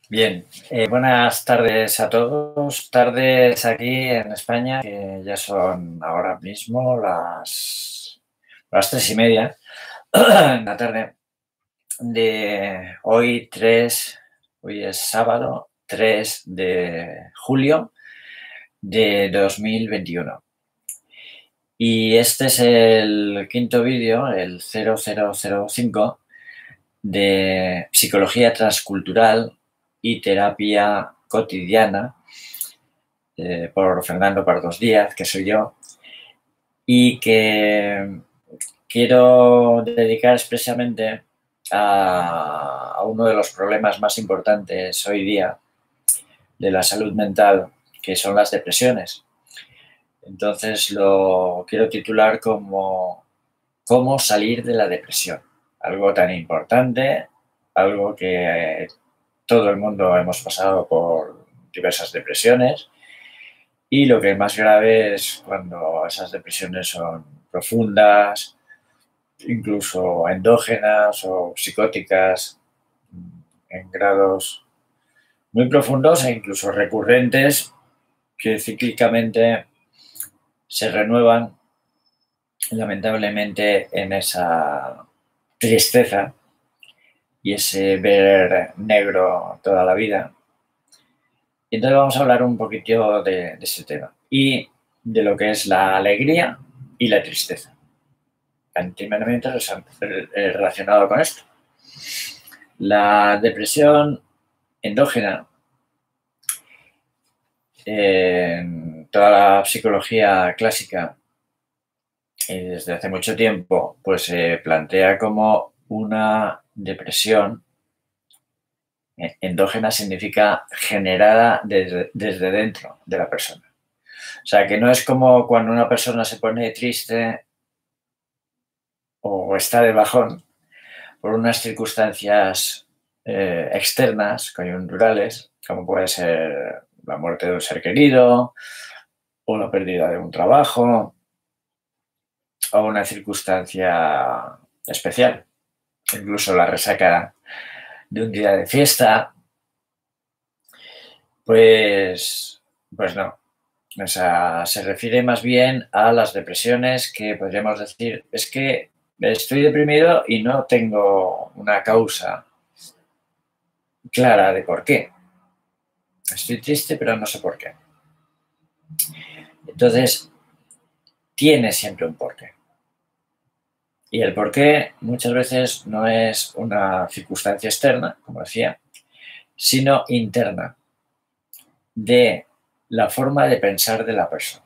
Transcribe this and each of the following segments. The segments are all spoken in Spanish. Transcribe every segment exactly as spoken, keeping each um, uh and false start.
Bien, eh, buenas tardes a todos. Tardes aquí en España, que ya son ahora mismo las, las tres y media en la tarde de hoy, tres, hoy es sábado, tres de julio de dos mil veintiuno. Y este es el quinto vídeo, el cero cero cero cinco, de psicología transcultural y terapia cotidiana, eh, por Fernando Pardos Díaz, que soy yo, y que quiero dedicar expresamente a, a uno de los problemas más importantes hoy día de la salud mental, que son las depresiones. Entonces lo quiero titular como ¿cómo salir de la depresión? Algo tan importante, algo que todo el mundo hemos pasado por diversas depresiones, y lo que es más grave es cuando esas depresiones son profundas, incluso endógenas o psicóticas en grados muy profundos e incluso recurrentes, que cíclicamente se renuevan lamentablemente en esa tristeza y ese ver negro toda la vida. Y entonces vamos a hablar un poquito de, de ese tema y de lo que es la alegría y la tristeza, íntimamente relacionado con esto. La depresión endógena, en toda la psicología clásica y desde hace mucho tiempo, pues se plantea como una depresión endógena, significa generada desde, desde dentro de la persona. O sea, que no es como cuando una persona se pone triste o está de bajón por unas circunstancias eh, externas, coyunturales, como puede ser la muerte de un ser querido o la pérdida de un trabajo o una circunstancia especial, incluso la resaca de un día de fiesta. Pues, pues no. O sea, se refiere más bien a las depresiones que podríamos decir, es que estoy deprimido y no tengo una causa clara de por qué. Estoy triste, pero no sé por qué. Entonces, tiene siempre un porqué. Y el porqué muchas veces no es una circunstancia externa, como decía, sino interna, de la forma de pensar de la persona.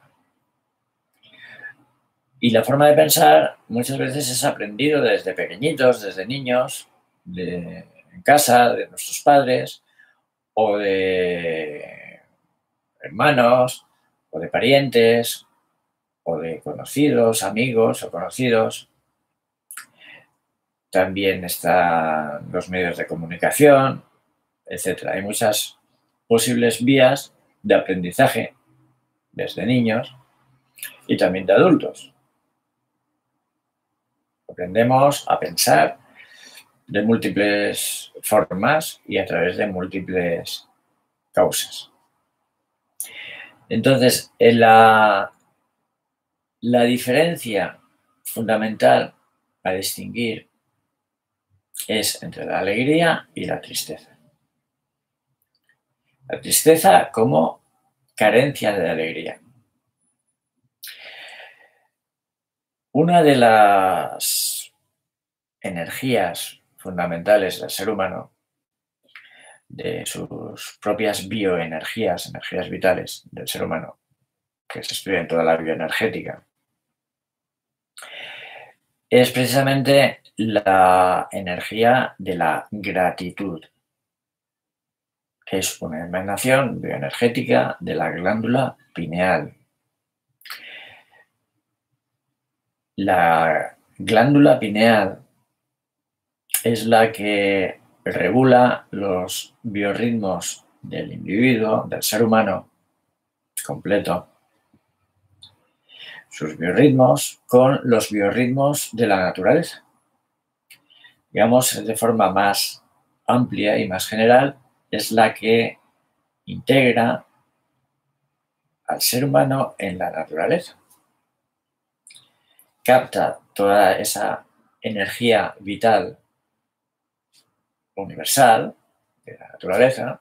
Y la forma de pensar muchas veces es aprendido desde pequeñitos, desde niños, de, en casa, de nuestros padres, o de hermanos, o de parientes, o de conocidos, amigos o conocidos. También están los medios de comunicación, etcétera. Hay muchas posibles vías de aprendizaje desde niños y también de adultos. Aprendemos a pensar de múltiples formas y a través de múltiples causas. Entonces, en la, la diferencia fundamental a distinguir es entre la alegría y la tristeza. La tristeza como carencia de alegría. Una de las energías fundamentales del ser humano, de sus propias bioenergías, energías vitales del ser humano, que se estudia en toda la bioenergética, es precisamente la energía de la gratitud, que es una emanación bioenergética de la glándula pineal. La glándula pineal es la que regula los biorritmos del individuo, del ser humano completo, sus biorritmos con los biorritmos de la naturaleza. Digamos, de forma más amplia y más general, es la que integra al ser humano en la naturaleza. Capta toda esa energía vital universal de la naturaleza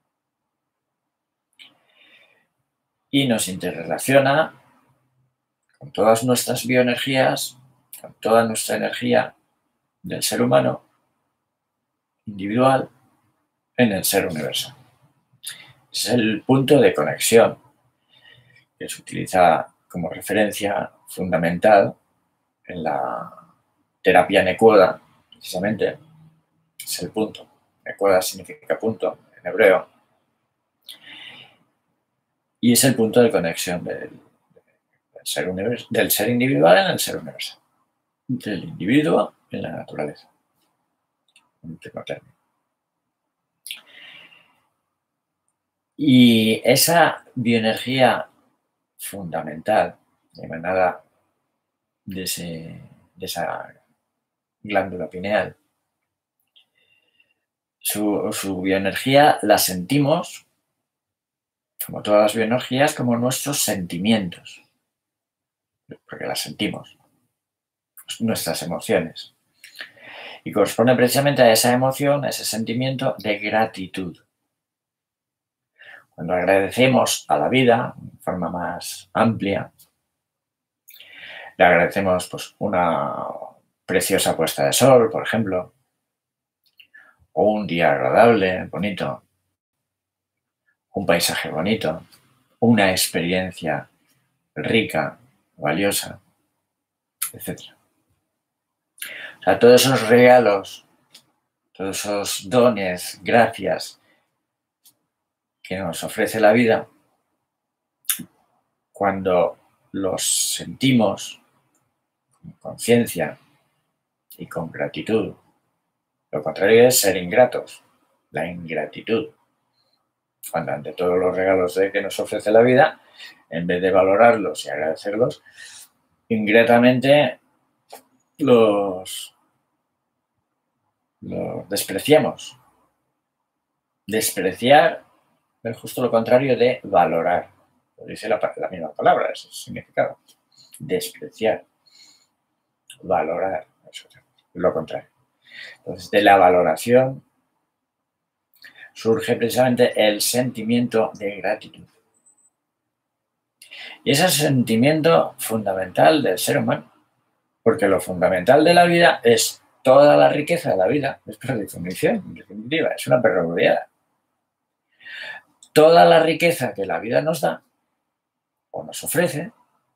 y nos interrelaciona con todas nuestras bioenergías, con toda nuestra energía del ser humano individual en el ser universal. Es el punto de conexión que se utiliza como referencia fundamental en la terapia Nekoda, precisamente. Es el punto. Nekoda significa punto en hebreo. Y es el punto de conexión del, del, ser, univers, del ser individual en el ser universal. Del individuo en la naturaleza. Un último término. Y esa bioenergía fundamental emanada de, ese, de esa glándula pineal, su, su bioenergía la sentimos, como todas las bioenergías, como nuestros sentimientos, porque las sentimos, nuestras emociones. Y corresponde precisamente a esa emoción, a ese sentimiento de gratitud. Cuando agradecemos a la vida de forma más amplia, le agradecemos pues, una preciosa puesta de sol, por ejemplo, o un día agradable, bonito, un paisaje bonito, una experiencia rica, valiosa, etcétera. O sea, todos esos regalos, todos esos dones, gracias que nos ofrece la vida, cuando los sentimos con conciencia y con gratitud, lo contrario es ser ingratos, la ingratitud. Cuando ante todos los regalos de que nos ofrece la vida, en vez de valorarlos y agradecerlos, ingratamente los, los despreciamos. Despreciar es justo lo contrario de valorar. Lo dice la, la misma palabra, ese es el significado. Despreciar. Valorar. Eso es lo contrario. Entonces, de la valoración surge precisamente el sentimiento de gratitud. Y ese es el sentimiento fundamental del ser humano, porque lo fundamental de la vida es toda la riqueza de la vida, es por definición, en definitiva, es una perogrullada. Toda la riqueza que la vida nos da o nos ofrece,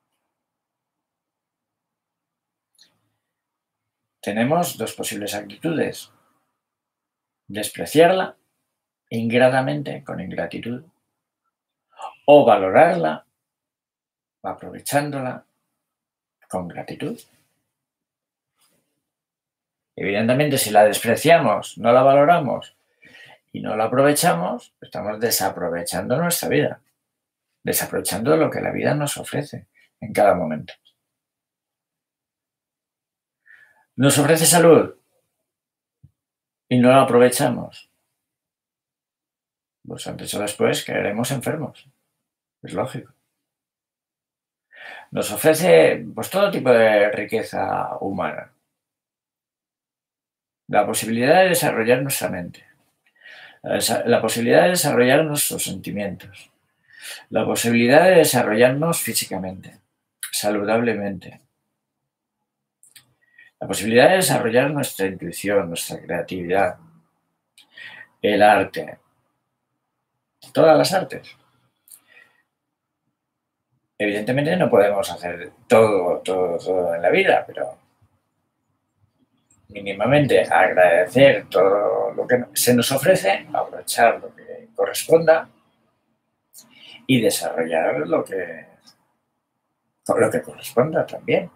tenemos dos posibles actitudes: despreciarla ingratamente, con ingratitud, o valorarla aprovechándola con gratitud. Evidentemente, si la despreciamos, no la valoramos y no la aprovechamos, estamos desaprovechando nuestra vida, desaprovechando lo que la vida nos ofrece en cada momento. Nos ofrece salud y no la aprovechamos, pues antes o después caeremos enfermos, es lógico. Nos ofrece pues todo tipo de riqueza humana, la posibilidad de desarrollar nuestra mente, la posibilidad de desarrollar nuestros sentimientos, la posibilidad de desarrollarnos físicamente, saludablemente, la posibilidad de desarrollar nuestra intuición, nuestra creatividad, el arte, todas las artes. Evidentemente no podemos hacer todo, todo, todo en la vida, pero mínimamente agradecer todo lo que se nos ofrece, aprovechar lo que corresponda y desarrollar lo que, lo que corresponda también.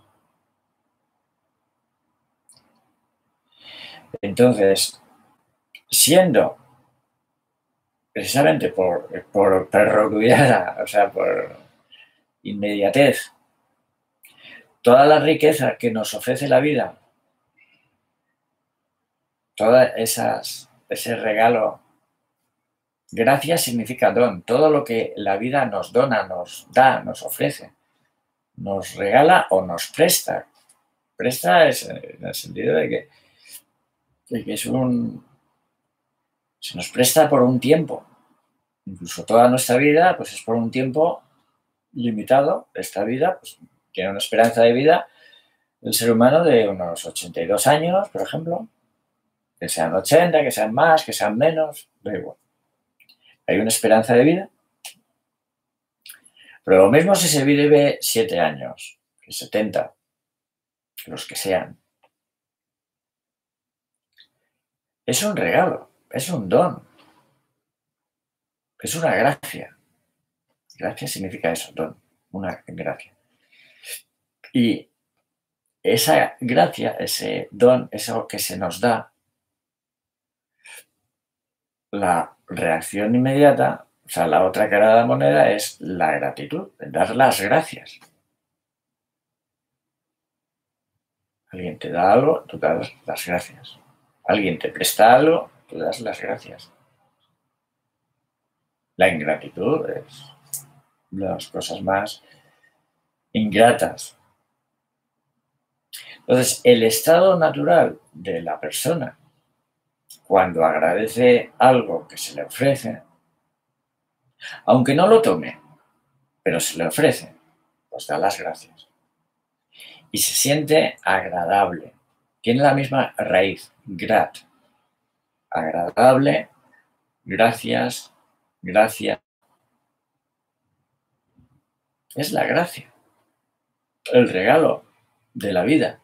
Entonces, siendo precisamente por, por perogrullada, o sea, por inmediatez, toda la riqueza que nos ofrece la vida, todo esas, ese regalo Gracia significa don, todo lo que la vida nos dona, nos da, nos ofrece, nos regala o nos presta. Presta es en el sentido de que, de que es un... se nos presta por un tiempo. Incluso toda nuestra vida, pues es por un tiempo limitado. Esta vida, pues tiene una esperanza de vida del ser humano de unos ochenta y dos años, por ejemplo. Que sean ochenta, que sean más, que sean menos, da igual. Hay una esperanza de vida. Pero lo mismo si se vive siete años, que setenta, los que sean. Es un regalo, es un don, es una gracia. Gracia significa eso, don, una gracia. Y esa gracia, ese don, eso que se nos da, la reacción inmediata, o sea, la otra cara de la moneda es la gratitud, dar las gracias. Alguien te da algo, tú das las gracias. Alguien te presta algo, tú das las gracias. La ingratitud es una de las cosas más ingratas. Entonces, el estado natural de la persona, cuando agradece algo que se le ofrece, aunque no lo tome, pero se le ofrece, pues da las gracias. Y se siente agradable. Tiene la misma raíz, grat. Agradable, gracias, gracia. Es la gracia, el regalo de la vida.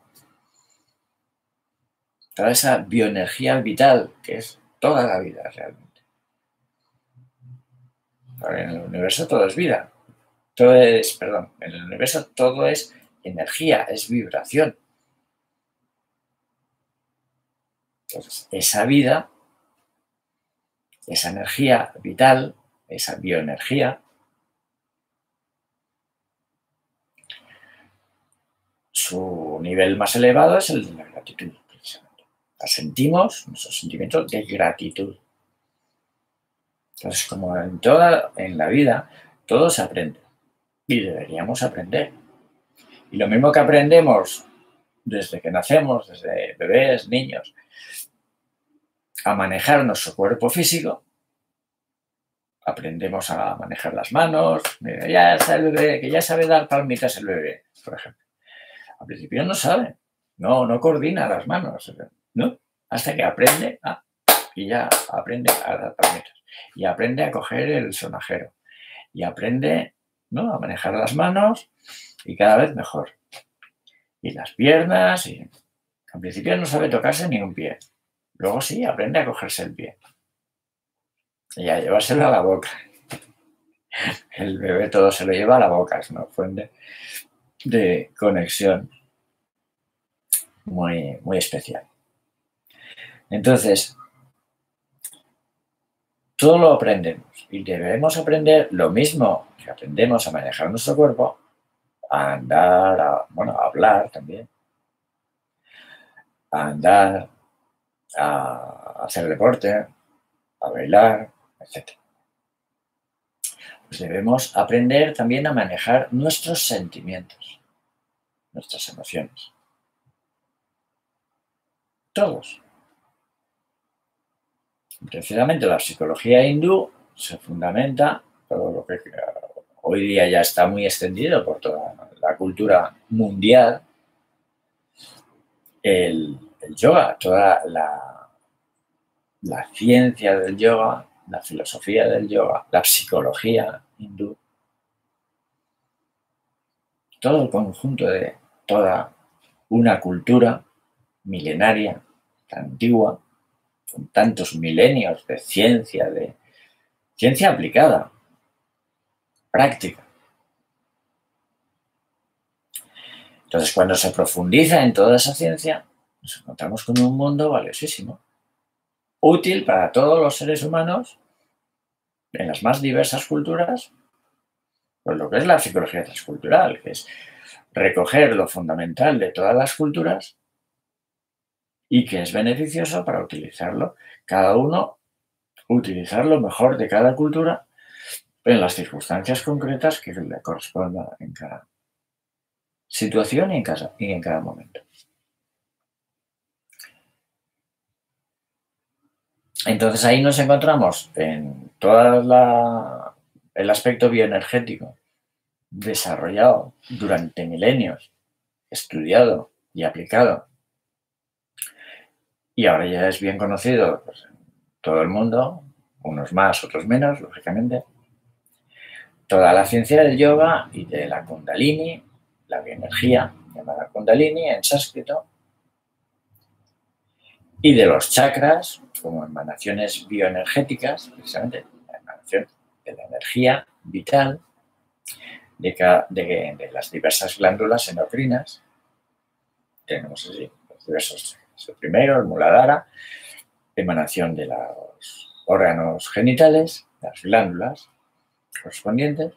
Toda esa bioenergía vital que es toda la vida realmente. Porque en el universo todo es vida. Todo es, perdón, en el universo todo es energía, es vibración. Entonces, esa vida, esa energía vital, esa bioenergía, su nivel más elevado es el de la gratitud, precisamente. La sentimos, nuestros sentimientos de gratitud. Entonces, como en toda, en la vida, todo se aprende. Y deberíamos aprender. Y lo mismo que aprendemos desde que nacemos, desde bebés, niños, a manejar nuestro cuerpo físico, aprendemos a manejar las manos. Mira, ya está el bebé, que ya sabe dar palmitas el bebé, por ejemplo. Al principio no sabe, no, no coordina las manos, ¿no? Hasta que aprende a, y ya aprende a dar palmitas. Y aprende a coger el sonajero. Y aprende, ¿no?, a manejar las manos y cada vez mejor. Y las piernas, y al principio no sabe tocarse ni un pie. Luego sí, aprende a cogerse el pie. Y a llevárselo a la boca. El bebé todo se lo lleva a la boca, es una fuente de conexión muy, muy especial. Entonces, todo lo aprendemos y debemos aprender lo mismo que aprendemos a manejar nuestro cuerpo, a andar, a, bueno, a hablar también, a andar, a hacer deporte, a bailar, etcétera. Pues debemos aprender también a manejar nuestros sentimientos, nuestras emociones. Todos. Precisamente la psicología hindú se fundamenta, todo lo que hoy día ya está muy extendido por toda la cultura mundial, el, el yoga, toda la, la ciencia del yoga, la filosofía del yoga, la psicología hindú, todo el conjunto de toda una cultura milenaria, tan antigua, con tantos milenios de ciencia, de ciencia aplicada, práctica. Entonces, cuando se profundiza en toda esa ciencia, nos encontramos con un mundo valiosísimo, útil para todos los seres humanos en las más diversas culturas, pues lo que es la psicología transcultural, que es recoger lo fundamental de todas las culturas y que es beneficioso para utilizarlo cada uno utilizar lo mejor de cada cultura en las circunstancias concretas que le corresponda en cada situación y en cada, y en cada momento. Entonces ahí nos encontramos en todo el aspecto bioenergético desarrollado durante milenios, estudiado y aplicado. Y ahora ya es bien conocido pues, en todo el mundo, unos más, otros menos, lógicamente. Toda la ciencia del yoga y de la kundalini, la bioenergía llamada kundalini en sánscrito, y de los chakras como emanaciones bioenergéticas, precisamente la emanación de la energía vital de, cada, de, de las diversas glándulas endocrinas. Tenemos así los diversos, el primero, el muladhara, emanación de los órganos genitales, las glándulas correspondientes,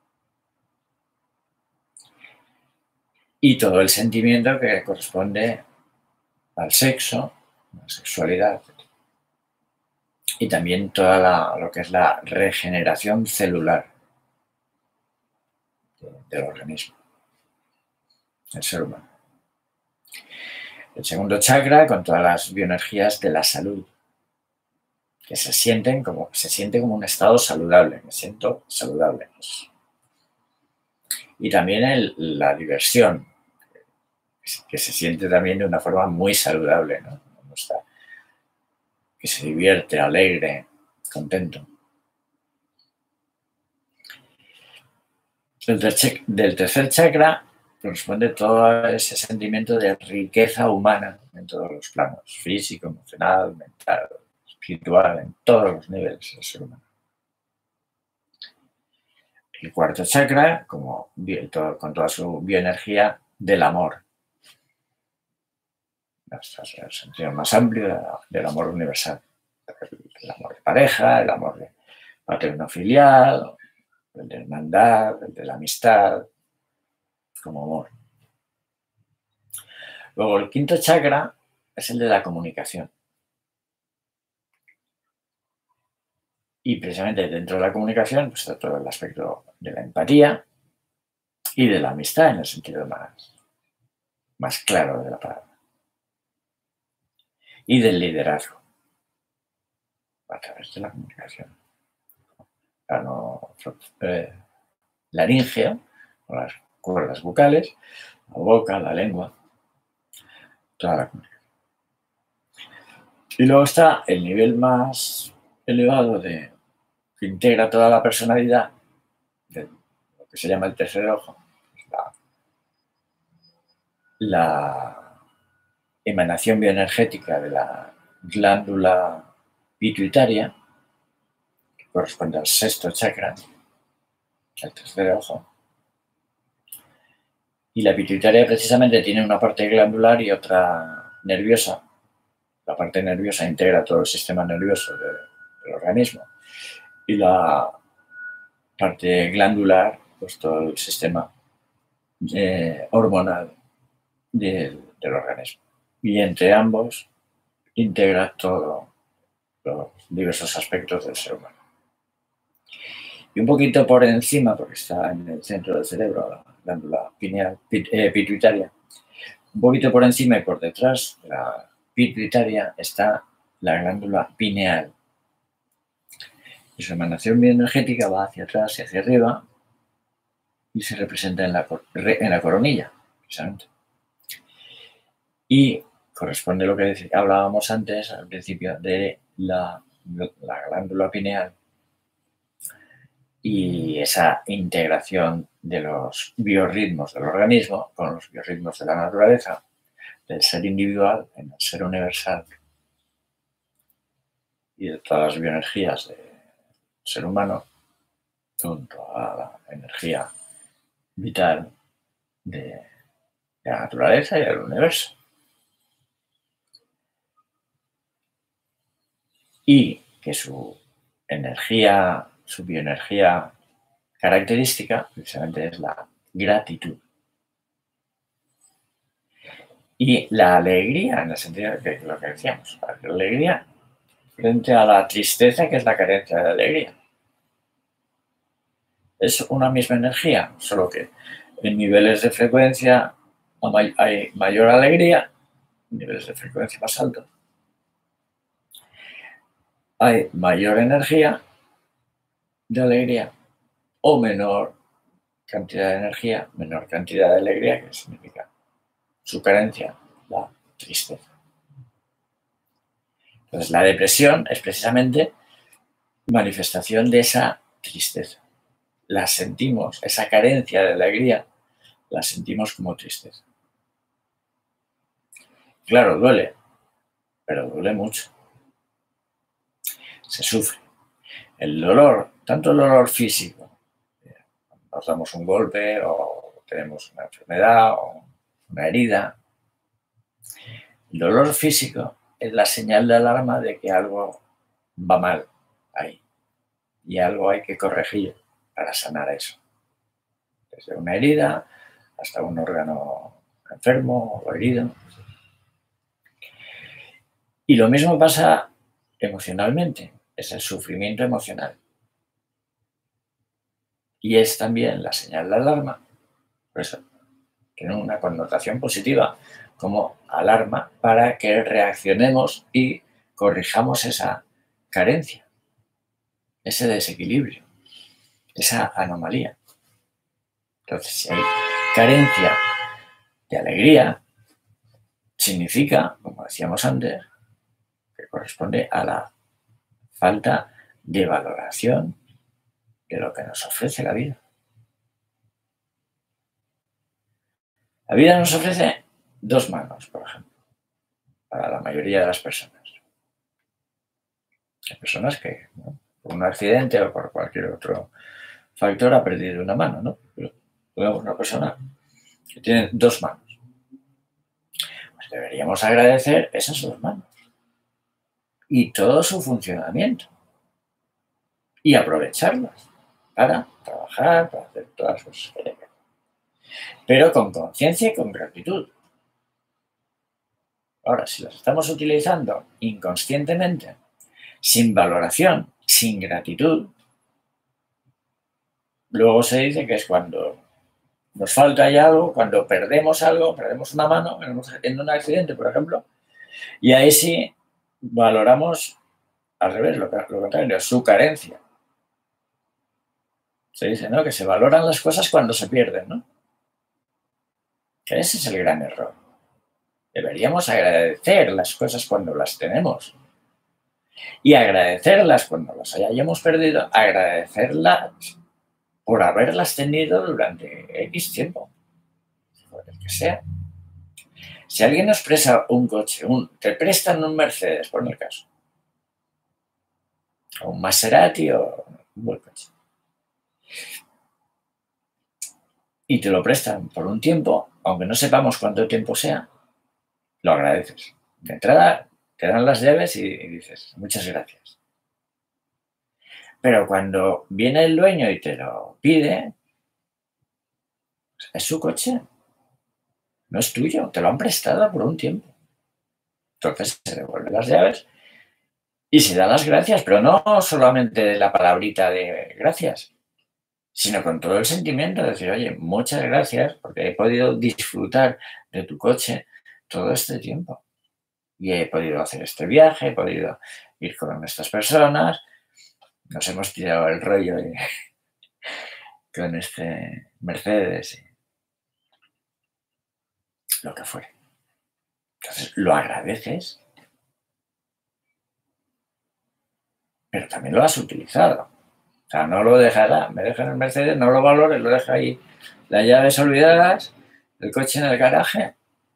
y todo el sentimiento que corresponde al sexo, la sexualidad, y también toda la, lo que es la regeneración celular de, del organismo, del ser humano. El segundo chakra con todas las bioenergías de la salud, que se sienten como, se siente como un estado saludable, me siento saludable. Y también el, la diversión, que se siente también de una forma muy saludable, ¿no? Está, que se divierte, alegre, contento. Del tercer, del tercer chakra corresponde todo ese sentimiento de riqueza humana en todos los planos, físico, emocional, mental, espiritual, en todos los niveles del ser humano. El cuarto chakra, como con toda su bioenergía del amor, el sentido más amplio del amor universal, el amor de pareja, el amor de paterno-filial, el de hermandad, el de la amistad, como amor. Luego el quinto chakra es el de la comunicación. Y precisamente dentro de la comunicación pues, está todo el aspecto de la empatía y de la amistad en el sentido más, más claro de la palabra. Y del liderazgo a través de la comunicación. Plano eh, laríngeo, con las cuerdas vocales, la boca, la lengua, toda la comunicación. Y luego está el nivel más elevado de que integra toda la personalidad, de lo que se llama el tercer ojo, la, la emanación bioenergética de la glándula pituitaria, que corresponde al sexto chakra, el tercer ojo. Y la pituitaria precisamente tiene una parte glandular y otra nerviosa. La parte nerviosa integra todo el sistema nervioso de, del organismo. Y la parte glandular, pues todo el sistema eh, hormonal del, del organismo. Y entre ambos integra todos los diversos aspectos del ser humano. Y un poquito por encima, porque está en el centro del cerebro, la glándula pineal, pit, eh, pituitaria, un poquito por encima y por detrás de la pituitaria está la glándula pineal. Y su emanación bioenergética va hacia atrás y hacia arriba y se representa en la, en la coronilla, precisamente. Y corresponde a lo que hablábamos antes, al principio, de la, la glándula pineal y esa integración de los biorritmos del organismo con los biorritmos de la naturaleza, del ser individual en el ser universal y de todas las bioenergías del ser humano junto a la energía vital de, de la naturaleza y del universo. Y que su energía, su bioenergía característica precisamente es la gratitud. Y la alegría, en el sentido de lo que decíamos, la alegría frente a la tristeza, que es la carencia de alegría. Es una misma energía, solo que en niveles de frecuencia hay mayor alegría, en niveles de frecuencia más altos hay mayor energía de alegría o menor cantidad de energía, menor cantidad de alegría, que significa su carencia, la tristeza. Entonces, la depresión es precisamente manifestación de esa tristeza. La sentimos, esa carencia de alegría, la sentimos como tristeza. Claro, duele, pero duele mucho. Se sufre. El dolor, tanto el dolor físico, nos damos un golpe o tenemos una enfermedad o una herida. El dolor físico es la señal de alarma de que algo va mal ahí y algo hay que corregir para sanar eso. Desde una herida hasta un órgano enfermo o herido. Y lo mismo pasa emocionalmente, es el sufrimiento emocional. Y es también la señal de alarma, por eso tiene una connotación positiva como alarma para que reaccionemos y corrijamos esa carencia, ese desequilibrio, esa anomalía. Entonces, si hay carencia de alegría, significa, como decíamos antes, que corresponde a la falta de valoración de lo que nos ofrece la vida. La vida nos ofrece dos manos, por ejemplo, para la mayoría de las personas. Hay personas que, ¿no?, por un accidente o por cualquier otro factor ha perdido una mano, ¿no? Pero tenemos una persona que tiene dos manos. Pues deberíamos agradecer esas dos manos y todo su funcionamiento y aprovecharlas para trabajar, para hacer todas las cosas que deben. Pero con conciencia y con gratitud. Ahora, si las estamos utilizando inconscientemente, sin valoración, sin gratitud, luego se dice que es cuando nos falta ya algo, cuando perdemos algo, perdemos una mano en un accidente, por ejemplo, y ahí sí valoramos al revés, lo, lo contrario, su carencia. Se dice, ¿no?, que se valoran las cosas cuando se pierden, ¿no? Que ese es el gran error. Deberíamos agradecer las cosas cuando las tenemos. Y agradecerlas cuando las hayamos perdido, agradecerlas por haberlas tenido durante X tiempo, por el que sea. Si alguien nos presta un coche, un, te prestan un Mercedes, por el caso, o un Maserati o un buen coche, y te lo prestan por un tiempo, aunque no sepamos cuánto tiempo sea, lo agradeces. De entrada, te dan las llaves y, y dices, muchas gracias. Pero cuando viene el dueño y te lo pide, es su coche, no es tuyo, te lo han prestado por un tiempo. Entonces se devuelven las llaves y se dan las gracias, pero no solamente la palabrita de gracias, sino con todo el sentimiento de decir, oye, muchas gracias porque he podido disfrutar de tu coche todo este tiempo. Y he podido hacer este viaje, he podido ir con estas personas, nos hemos tirado el rollo y, con este Mercedes y lo que fuere. Entonces, lo agradeces, pero también lo has utilizado. O sea, no lo dejará, me dejan el Mercedes, no lo valores, lo deja ahí, las llaves olvidadas, el coche en el garaje,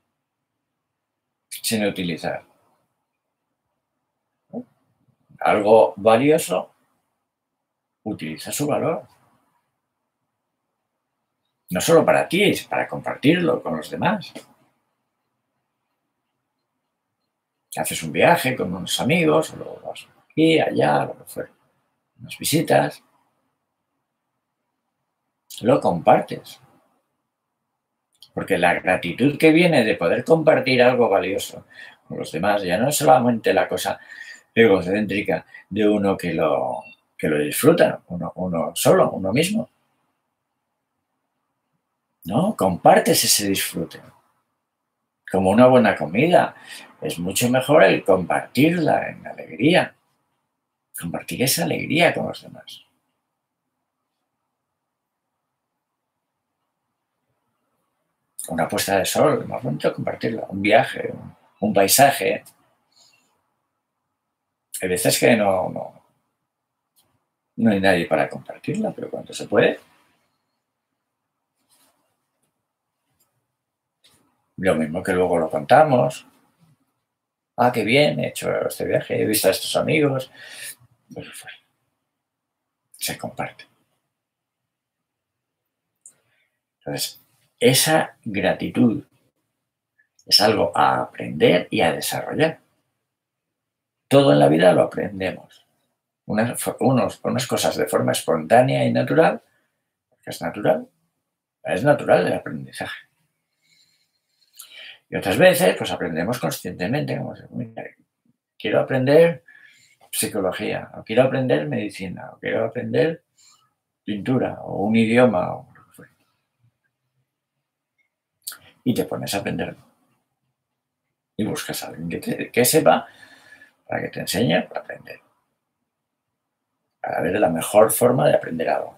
sin utilizar. ¿No? Algo valioso utiliza su valor. No solo para ti, es para compartirlo con los demás. Haces un viaje con unos amigos, o luego vas aquí, allá, lo que fuera, unas visitas, lo compartes. Porque la gratitud que viene de poder compartir algo valioso con los demás ya no es solamente la cosa egocéntrica de uno que lo, que lo disfruta, uno, uno solo, uno mismo. ¿No? Compartes ese disfrute. Como una buena comida. Es mucho mejor el compartirla en alegría. Compartir esa alegría con los demás. Una puesta de sol, es más bonito compartirla. Un viaje, un, un paisaje. Hay veces que no, no, no hay nadie para compartirla, pero cuando se puede. Lo mismo que luego lo contamos. Ah, qué bien, he hecho este viaje, he visto a estos amigos. Pues, pues, se comparte. Entonces, esa gratitud es algo a aprender y a desarrollar. Todo en la vida lo aprendemos. Unas, unos, unas cosas de forma espontánea y natural, porque es natural, es natural el aprendizaje. Y otras veces, pues aprendemos conscientemente, como mira, quiero aprender psicología, o quiero aprender medicina, o quiero aprender pintura, o un idioma, o lo que fuera. Y te pones a aprenderlo. Y buscas a alguien que, te, que sepa para que te enseñe a aprender. Para ver la mejor forma de aprender algo.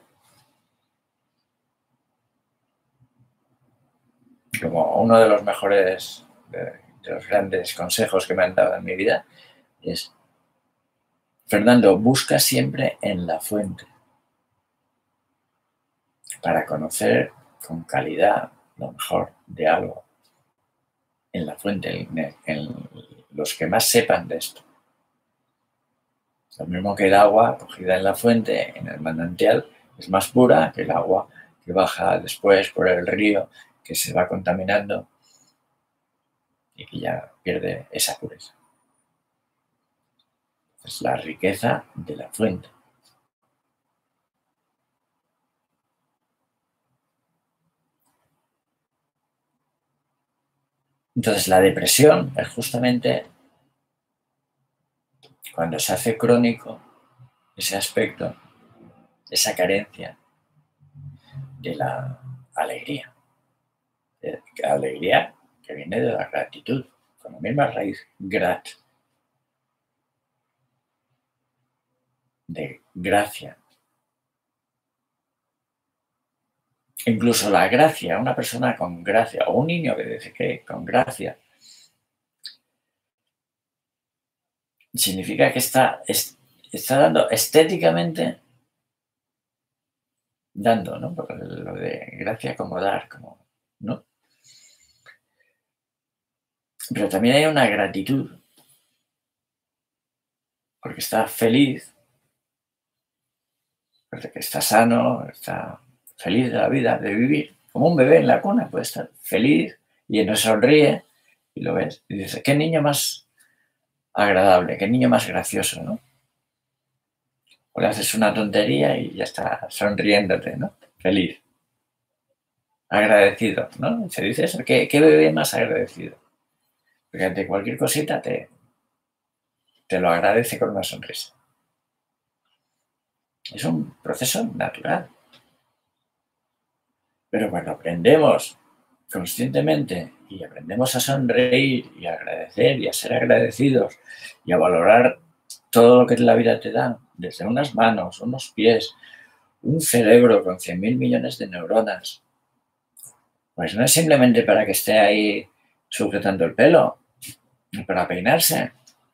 Como uno de los mejores, de, de los grandes consejos que me han dado en mi vida es: Fernando, busca siempre en la fuente para conocer con calidad lo mejor de algo. En la fuente, en, en los que más sepan de esto. Lo mismo que el agua cogida en la fuente, en el manantial, es más pura que el agua que baja después por el río, que se va contaminando y que ya pierde esa pureza. Es la riqueza de la fuente. Entonces, la depresión es justamente cuando se hace crónico ese aspecto, esa carencia de la alegría. De la alegría que viene de la gratitud, con la misma raíz, grat, de gracia. Incluso la gracia, una persona con gracia, o un niño que dice que con gracia, significa que está, está dando estéticamente, dando, ¿no? Porque lo de gracia como dar, como, ¿no? Pero también hay una gratitud, porque está feliz, porque está sano, está feliz de la vida, de vivir, como un bebé en la cuna, puede estar feliz y no sonríe y lo ves y dices, qué niño más agradable, qué niño más gracioso, ¿no? O le haces una tontería y ya está sonriéndote, ¿no? Feliz. Agradecido, ¿no? Se dice eso, ¿qué, qué bebé más agradecido? Porque ante cualquier cosita te, te lo agradece con una sonrisa. Es un proceso natural. Pero cuando aprendemos conscientemente y aprendemos a sonreír y a agradecer y a ser agradecidos y a valorar todo lo que la vida te da, desde unas manos, unos pies, un cerebro con cien mil millones de neuronas, pues no es simplemente para que esté ahí sujetando el pelo, para peinarse.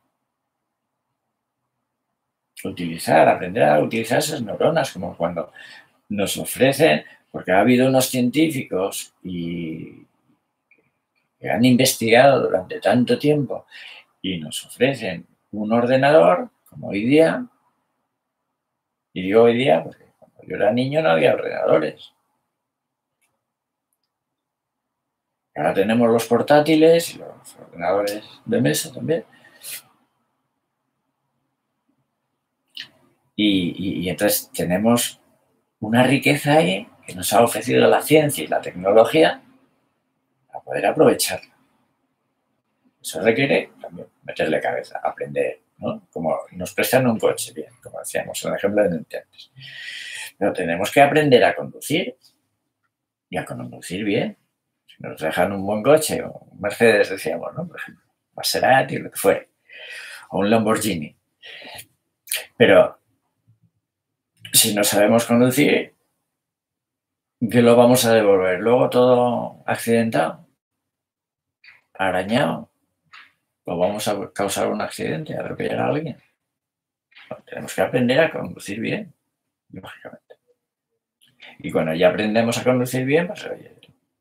Utilizar, aprender a utilizar esas neuronas, como cuando nos ofrecen, porque ha habido unos científicos y que han investigado durante tanto tiempo y nos ofrecen un ordenador, como hoy día, y digo hoy día porque cuando yo era niño no había ordenadores. Ahora tenemos los portátiles y los ordenadores de mesa también. Y, y, y entonces tenemos una riqueza ahí que nos ha ofrecido la ciencia y la tecnología para poder aprovecharla. Eso requiere también meterle cabeza, aprender, ¿no? Como nos prestan un coche, bien, como decíamos en el ejemplo de antes. Pero tenemos que aprender a conducir y a conducir bien. Si nos dejan un buen coche, o un Mercedes, decíamos, ¿no? Por ejemplo, Maserati, lo que fuere, o un Lamborghini. Pero si no sabemos conducir, ¿qué lo vamos a devolver? Luego todo accidentado, arañado, o vamos a causar un accidente, a atropellar a alguien. Bueno, tenemos que aprender a conducir bien, lógicamente. Y cuando ya aprendemos a conducir bien, pues oye,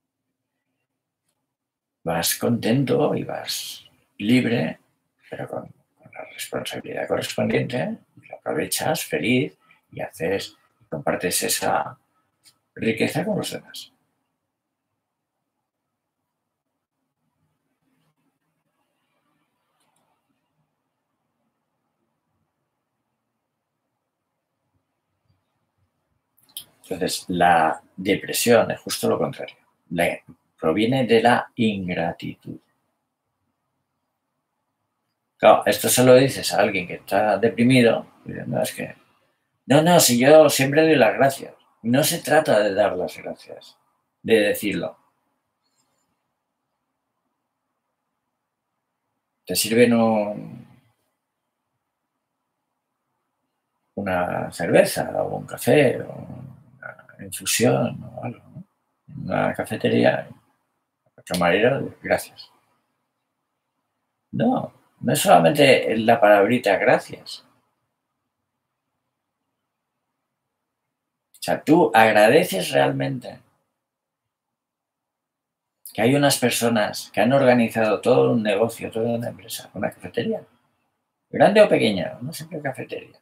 vas contento y vas libre, pero con, con la responsabilidad correspondiente, lo aprovechas feliz y haces, compartes esa riqueza con los demás. Entonces, la depresión es justo lo contrario. La, proviene de la ingratitud. Claro, esto se lo dices a alguien que está deprimido, y dices, no, es que, no, no, si yo siempre doy las gracias. No se trata de dar las gracias, de decirlo. Te sirven un, una cerveza o un café o una infusión o algo, ¿no? En una cafetería, el camarero, gracias. No, no es solamente la palabrita gracias. O sea, tú agradeces realmente que hay unas personas que han organizado todo un negocio, toda una empresa, una cafetería, grande o pequeña, no sé qué cafetería,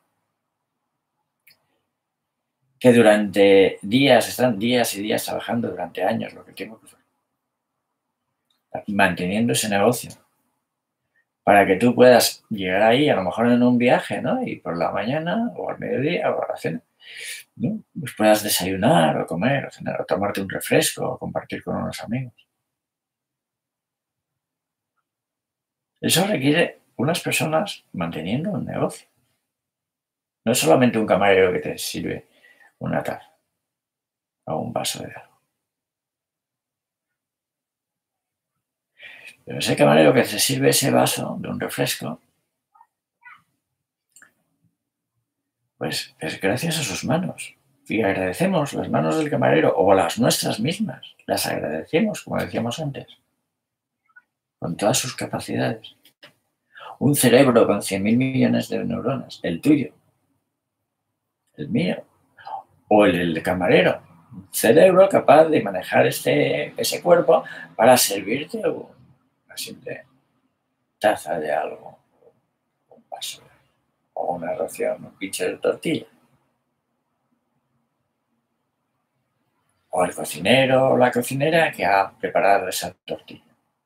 que durante días, están días y días trabajando durante años, lo que tengo que hacer, manteniendo ese negocio, para que tú puedas llegar ahí, a lo mejor en un viaje, ¿no? Y por la mañana o al mediodía o a la cena, ¿no? Pues puedas desayunar o comer o cenar o tomarte un refresco o compartir con unos amigos. Eso requiere unas personas manteniendo un negocio. No es solamente un camarero que te sirve una taza o un vaso de agua. Pero ese camarero que te sirve ese vaso de un refresco, pues es gracias a sus manos. Y agradecemos las manos del camarero o las nuestras mismas. Las agradecemos, como decíamos antes, con todas sus capacidades. Un cerebro con cien mil millones de neuronas, el tuyo, el mío, o el del camarero. Un cerebro capaz de manejar este, ese cuerpo para servirte una simple taza de algo, un vaso, o una ración, un pinche de tortilla. O el cocinero o la cocinera que ha preparado esa tortilla.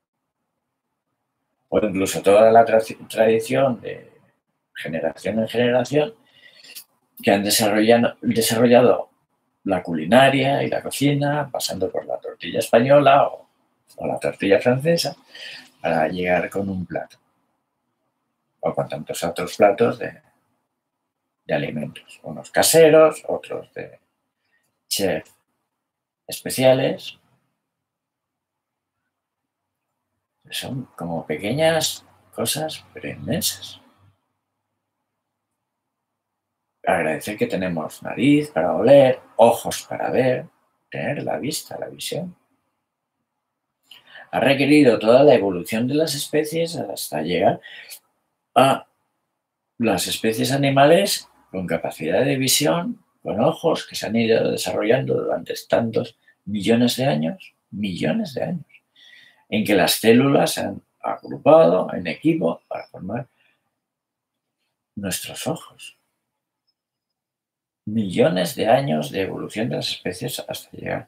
O incluso toda la tra tradición de generación en generación que han desarrollado, desarrollado la culinaria y la cocina, pasando por la tortilla española o, o la tortilla francesa, para llegar con un plato. O con tantos otros platos de, de alimentos. Unos caseros, otros de chef especiales. Son como pequeñas cosas, pero inmensas. Agradecer que tenemos nariz para oler, ojos para ver, tener la vista, la visión. Ha requerido toda la evolución de las especies hasta llegar a las especies animales con capacidad de visión, con ojos que se han ido desarrollando durante tantos millones de años, millones de años, en que las células se han agrupado en equipo para formar nuestros ojos. Millones de años de evolución de las especies hasta llegar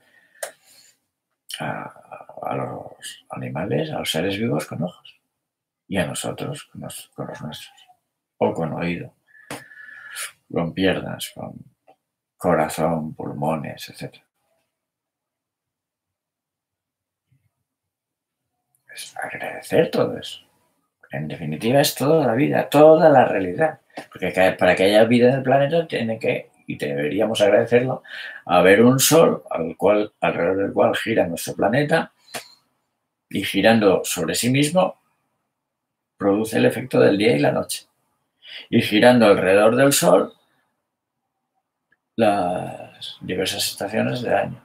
a, a los animales, a los seres vivos con ojos. Y a nosotros con los, con los nuestros. O con oído, con piernas, con corazón, pulmones, etcétera. Es agradecer todo eso. En definitiva, es toda la vida, toda la realidad. Porque para que haya vida en el planeta tiene que, y deberíamos agradecerlo, haber un sol al cual, alrededor del cual gira nuestro planeta y girando sobre sí mismo produce el efecto del día y la noche. Y girando alrededor del sol las diversas estaciones del año.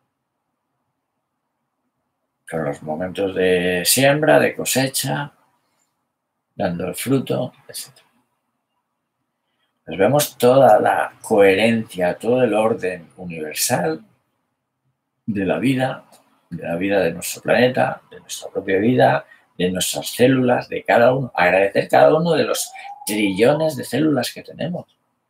Con los momentos de siembra, de cosecha, dando el fruto, etcétera. Pues vemos toda la coherencia, todo el orden universal de la vida, de la vida de nuestro planeta, de nuestra propia vida, de nuestras células, de cada uno. Agradecer cada uno de los trillones de células que tenemos.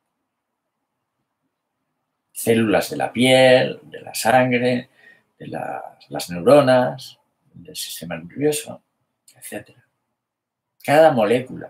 Células de la piel, de la sangre, de las, las neuronas, del sistema nervioso, etcétera. Cada molécula.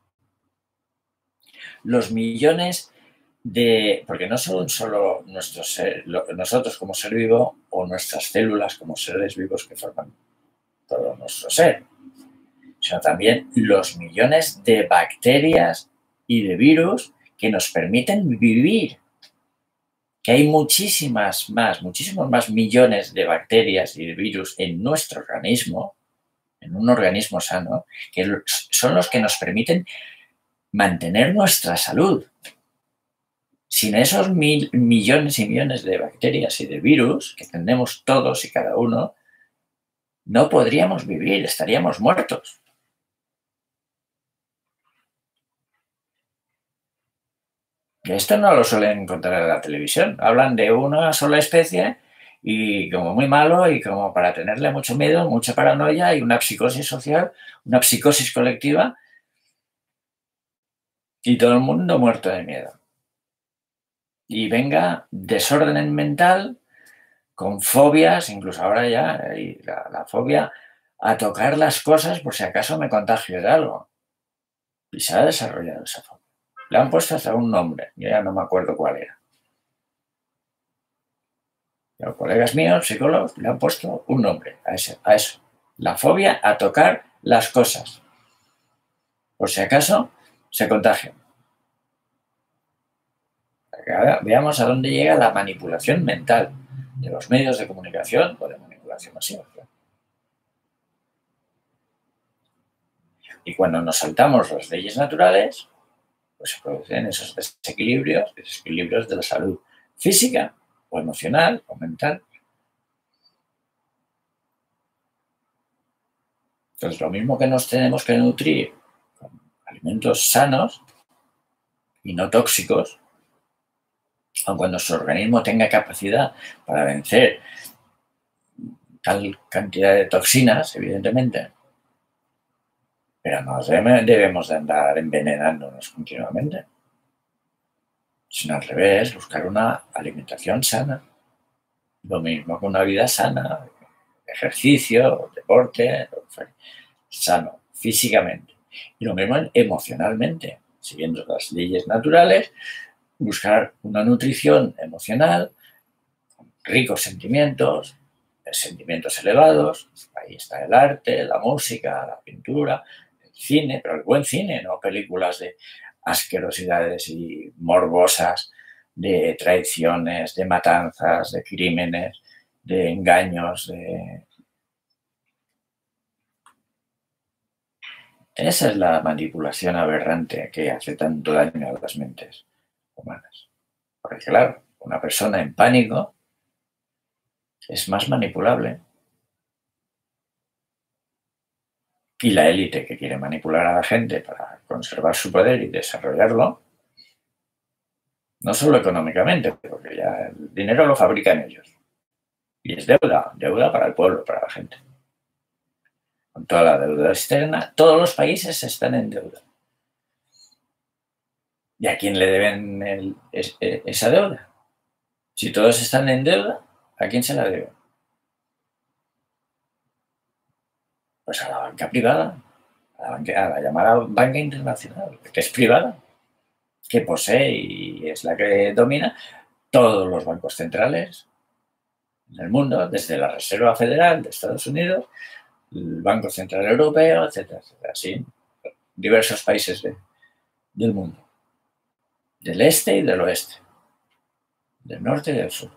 Los millones de... Porque no son solo nuestros ser, nosotros como ser vivo o nuestras células como seres vivos que forman todo nuestro ser, sino también los millones de bacterias y de virus que nos permiten vivir. Que hay muchísimas más, muchísimos más millones de bacterias y de virus en nuestro organismo, en un organismo sano, que son los que nos permiten mantener nuestra salud. Sin esos mil millones y millones de bacterias y de virus que tenemos todos y cada uno, no podríamos vivir, estaríamos muertos. Esto no lo suelen contar en la televisión. Hablan de una sola especie y como muy malo y como para tenerle mucho miedo, mucha paranoia y una psicosis social, una psicosis colectiva y todo el mundo muerto de miedo. Y venga desorden mental con fobias, incluso ahora ya hay la, la fobia a tocar las cosas por si acaso me contagio de algo. Y se ha desarrollado esa fobia. Le han puesto hasta un nombre, yo ya no me acuerdo cuál era. Los colegas míos, psicólogos, le han puesto un nombre a, ese, a eso. La fobia a tocar las cosas. Por si acaso se contagian. Ahora veamos a dónde llega la manipulación mental de los medios de comunicación o de manipulación masiva. Y cuando nos saltamos las leyes naturales, pues se producen esos desequilibrios, desequilibrios de la salud física o emocional o mental. Entonces, lo mismo que nos tenemos que nutrir con alimentos sanos y no tóxicos, aun cuando nuestro organismo tenga capacidad para vencer tal cantidad de toxinas, evidentemente, pero no debemos de andar envenenándonos continuamente, sino al revés, buscar una alimentación sana. Lo mismo que una vida sana, ejercicio, deporte, sano físicamente. Y lo mismo emocionalmente, siguiendo las leyes naturales, buscar una nutrición emocional, con ricos sentimientos, sentimientos elevados. Ahí está el arte, la música, la pintura, el cine, pero el buen cine, no películas de asquerosidades y morbosas, de traiciones, de matanzas, de crímenes, de engaños, de... Esa es la manipulación aberrante que hace tanto daño a las mentes humanas. Porque claro, una persona en pánico es más manipulable. Y la élite que quiere manipular a la gente para conservar su poder y desarrollarlo, no solo económicamente, porque ya el dinero lo fabrican ellos. Y es deuda, deuda para el pueblo, para la gente. Con toda la deuda externa, todos los países están en deuda. ¿Y a quién le deben el, es, esa deuda? Si todos están en deuda, ¿a quién se la debe? Pues a la banca privada, a la, banca, a la llamada banca internacional, que es privada, que posee y es la que domina todos los bancos centrales en el mundo, desde la Reserva Federal de Estados Unidos, el Banco Central Europeo, etcétera, etcétera. Así, diversos países de, del mundo, del este y del oeste, del norte y del sur.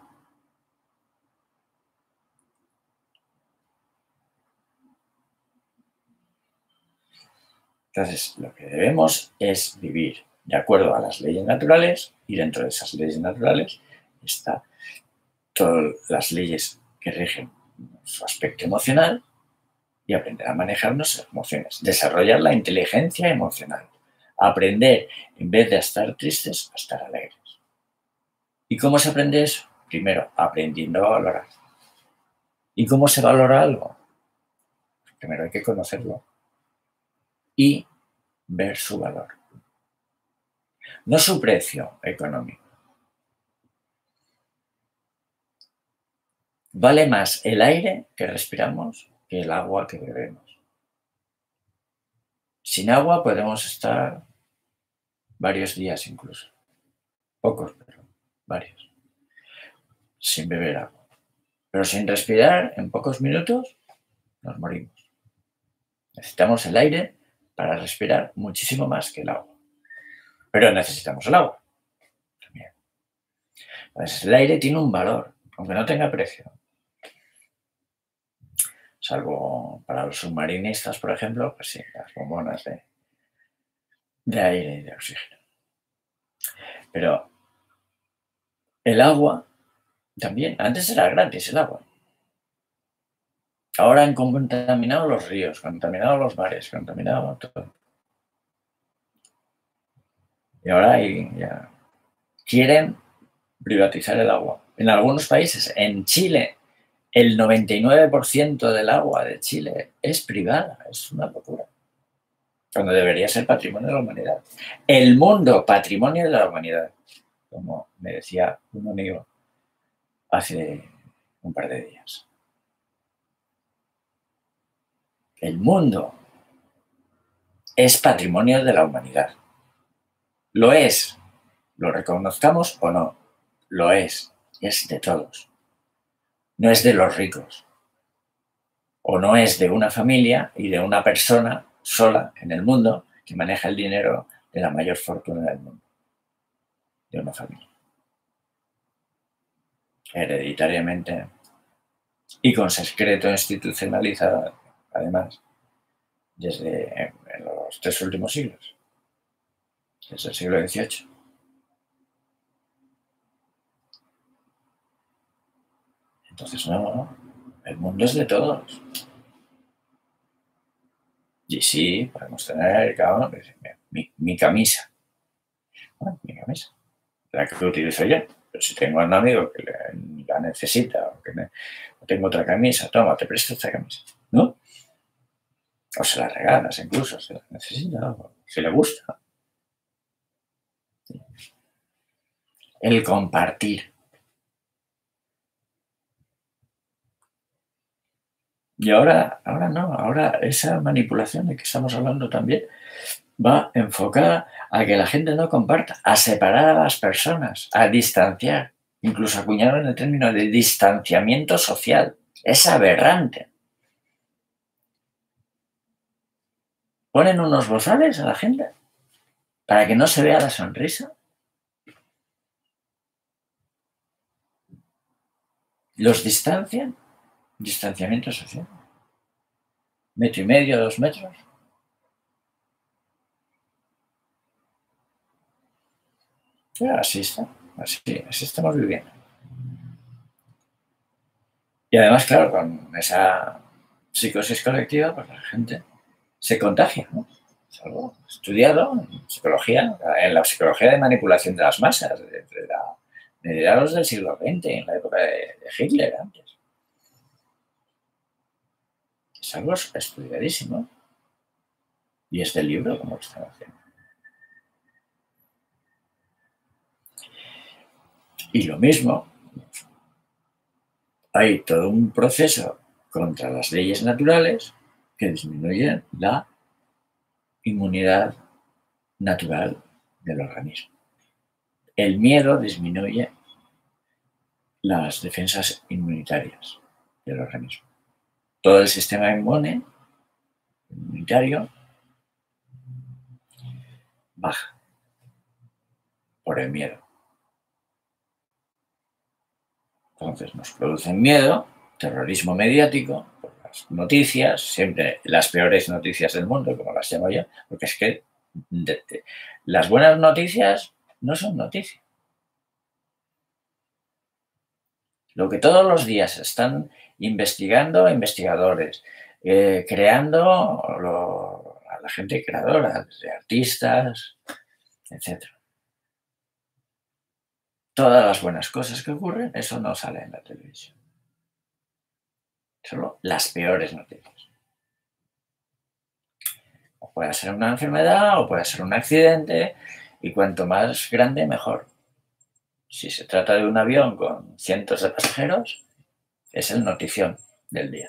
Entonces, lo que debemos es vivir de acuerdo a las leyes naturales, y dentro de esas leyes naturales están todas las leyes que rigen su aspecto emocional y aprender a manejar nuestras emociones, desarrollar la inteligencia emocional, aprender, en vez de estar tristes, a estar alegres. ¿Y cómo se aprende eso? Primero, aprendiendo a valorar. ¿Y cómo se valora algo? Primero hay que conocerlo y ver su valor. No su precio económico. Vale más el aire que respiramos que el agua que bebemos. Sin agua podemos estar varios días incluso. Pocos, pero varios. Sin beber agua. Pero sin respirar, en pocos minutos, nos morimos. Necesitamos el aire para respirar muchísimo más que el agua. Pero necesitamos el agua también. Pues el aire tiene un valor, aunque no tenga precio. Salvo para los submarinistas, por ejemplo, pues sí, las bombonas de, de aire y de oxígeno. Pero el agua también, antes era gratis el agua. Ahora han contaminado los ríos, contaminado los mares, contaminado todo. Y ahora hay, ya quieren privatizar el agua. En algunos países, en Chile, el noventa y nueve por ciento del agua de Chile es privada. Es una locura. Cuando debería ser patrimonio de la humanidad. El mundo, patrimonio de la humanidad. Como me decía un amigo hace un par de días. El mundo es patrimonio de la humanidad. Lo es. Lo reconozcamos o no. Lo es. Es de todos. No es de los ricos. O no es de una familia y de una persona sola en el mundo que maneja el dinero de la mayor fortuna del mundo. De una familia. Hereditariamente y con secreto institucionalizado, además, desde en los tres últimos siglos, desde el siglo dieciocho. Entonces, no, no, el mundo es de todos. Y sí, podemos tener cada uno mi, mi camisa. Bueno, mi camisa, la que utilizo yo. Pero si tengo a un amigo que la necesita o que me, o tengo otra camisa, toma, te presto esta camisa, ¿no? O se la regalas incluso, si la necesita, o si le gusta. El compartir. Y ahora, ahora no, ahora esa manipulación de que estamos hablando también va enfocada a que la gente no comparta, a separar a las personas, a distanciar. Incluso acuñaron el término de distanciamiento social. Es aberrante. Ponen unos bozales a la gente para que no se vea la sonrisa. Los distancian. Distanciamiento social. Metro y medio, dos metros. Ya, así está. Así, así estamos viviendo. Y además, claro, con esa psicosis colectiva, pues la gente se contagia, ¿no? Es algo estudiado en psicología, en la psicología de manipulación de las masas, de, de, la, de mediados del siglo veinte, en la época de, de Hitler antes. Es algo estudiadísimo. Y es del libro como lo están haciendo. Y lo mismo, hay todo un proceso contra las leyes naturales que disminuyen la inmunidad natural del organismo. El miedo disminuye las defensas inmunitarias del organismo. Todo el sistema inmune, inmunitario, baja por el miedo. Entonces nos producen miedo, terrorismo mediático, por las noticias, siempre las peores noticias del mundo, como las llamo yo, porque es que de, de, las buenas noticias no son noticias. Lo que todos los días están investigando investigadores, eh, creando lo, a la gente creadora, desde artistas, etcétera. Todas las buenas cosas que ocurren, eso no sale en la televisión. Solo las peores noticias. O puede ser una enfermedad o puede ser un accidente, y cuanto más grande, mejor. Si se trata de un avión con cientos de pasajeros, es el notición del día.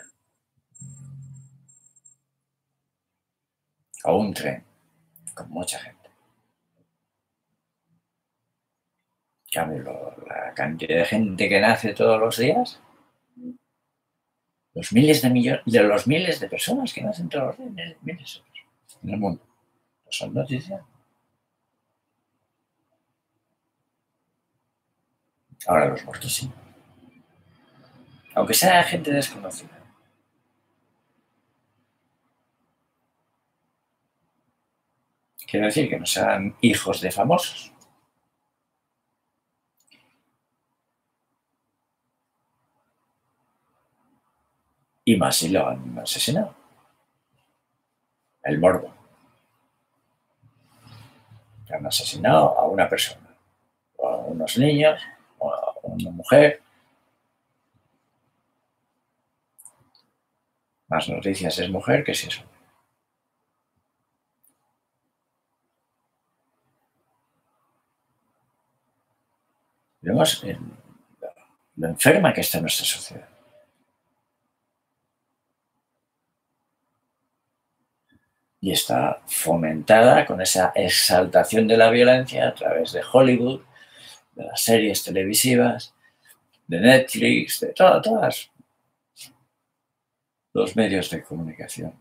O un tren con mucha gente. Cambio, la cantidad de gente que nace todos los días, los miles de millones, de los miles de personas que nacen todos los días, miles en el mundo, no son noticias. Ahora los muertos sí. Aunque sea gente desconocida. Quiero decir que no sean hijos de famosos. Y más si lo han asesinado. El morbo. Que han asesinado a una persona, o a unos niños, o a una mujer. Más noticias es mujer que si es hombre. Vemos lo enferma que está nuestra sociedad. Y está fomentada con esa exaltación de la violencia a través de Hollywood, de las series televisivas, de Netflix, de todo, todas los medios de comunicación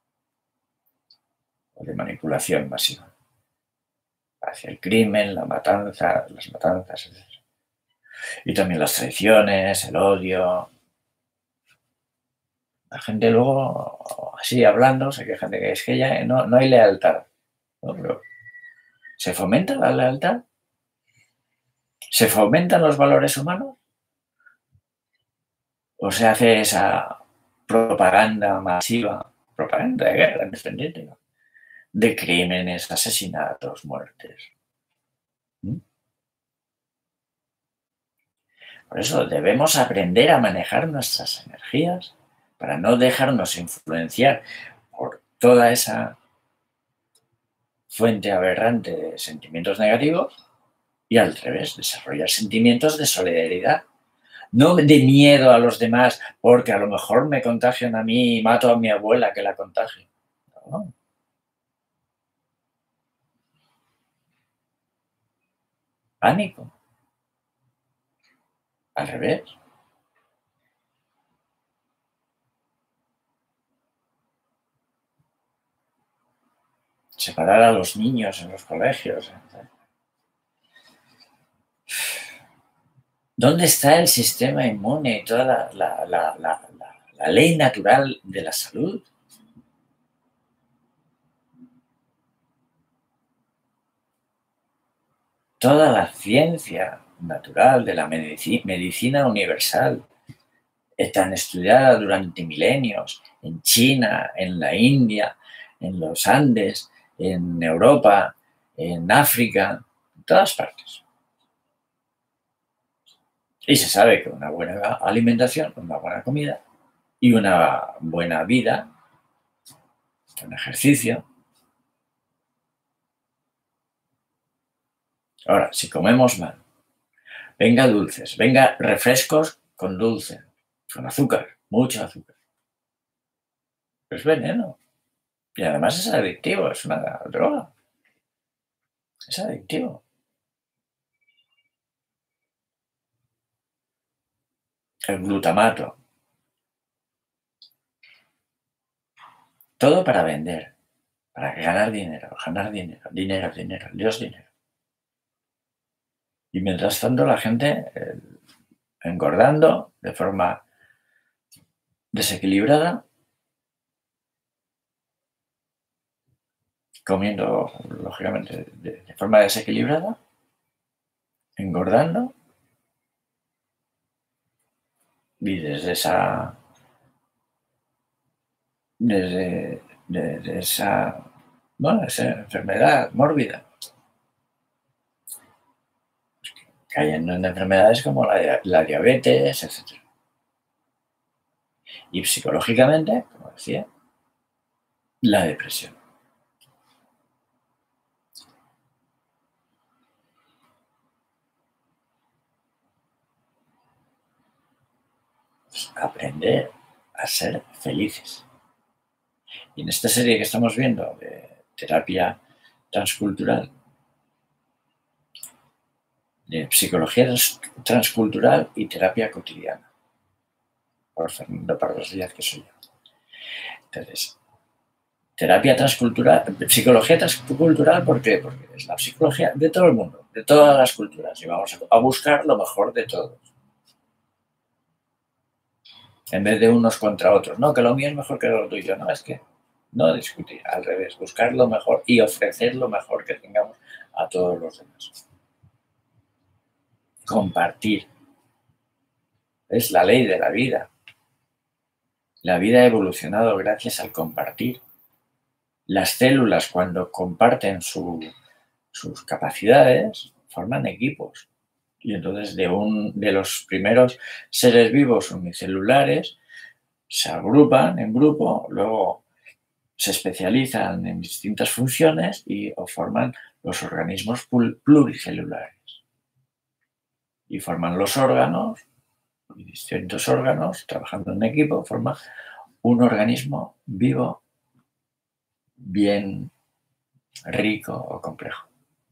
o de manipulación masiva hacia el crimen, la matanza, las matanzas, etcétera. Y también las traiciones, el odio. La gente luego, así hablando, se queja de que es que ya no, no hay lealtad, ¿no? Pero ¿se fomenta la lealtad? ¿Se fomentan los valores humanos? ¿O se hace esa propaganda masiva, propaganda de guerra, independiente, ¿no? De crímenes, asesinatos, muertes? ¿Mm? Por eso debemos aprender a manejar nuestras energías para no dejarnos influenciar por toda esa fuente aberrante de sentimientos negativos y al revés, desarrollar sentimientos de solidaridad. No de miedo a los demás porque a lo mejor me contagian a mí y mato a mi abuela que la contagio. No. Pánico. Al revés. Separar a los niños en los colegios. ¿Dónde está el sistema inmune y toda la, la, la, la, la ley natural de la salud? Toda la ciencia natural de la medicina, medicina universal, tan estudiada durante milenios en China, en la India, en los Andes, en Europa, en África, en todas partes. Y se sabe que una buena alimentación, una buena comida y una buena vida, un ejercicio. Ahora, si comemos mal, venga dulces, venga refrescos con dulce, con azúcar, mucho azúcar. Es veneno. Y además es adictivo, es una droga. Es adictivo. El glutamato. Todo para vender. para ganar dinero, ganar dinero, dinero, dinero, Dios dinero. Y mientras tanto la gente eh, engordando de forma desequilibrada, comiendo, lógicamente, de, de forma desequilibrada, engordando, y desde esa, desde, desde esa, bueno, esa enfermedad mórbida, cayendo en enfermedades como la, la diabetes, etcétera. Y psicológicamente, como decía, la depresión. Aprender a ser felices. Y en esta serie que estamos viendo de terapia transcultural, de psicología transcultural y terapia cotidiana, por Fernando Pardos Díaz, que soy yo. Entonces, terapia transcultural, psicología transcultural, ¿por qué? Porque es la psicología de todo el mundo, de todas las culturas, y vamos a buscar lo mejor de todos. En vez de unos contra otros, no, que lo mío es mejor que lo tuyo, no, es que no discutir, al revés, buscar lo mejor y ofrecer lo mejor que tengamos a todos los demás. Compartir. Es la ley de la vida. La vida ha evolucionado gracias al compartir. Las células, cuando comparten su, sus capacidades, forman equipos. Y entonces de, un, de los primeros seres vivos unicelulares se agrupan en grupo, luego se especializan en distintas funciones y o forman los organismos pluricelulares. Y forman los órganos, y distintos órganos, trabajando en equipo, forman un organismo vivo, bien rico o complejo.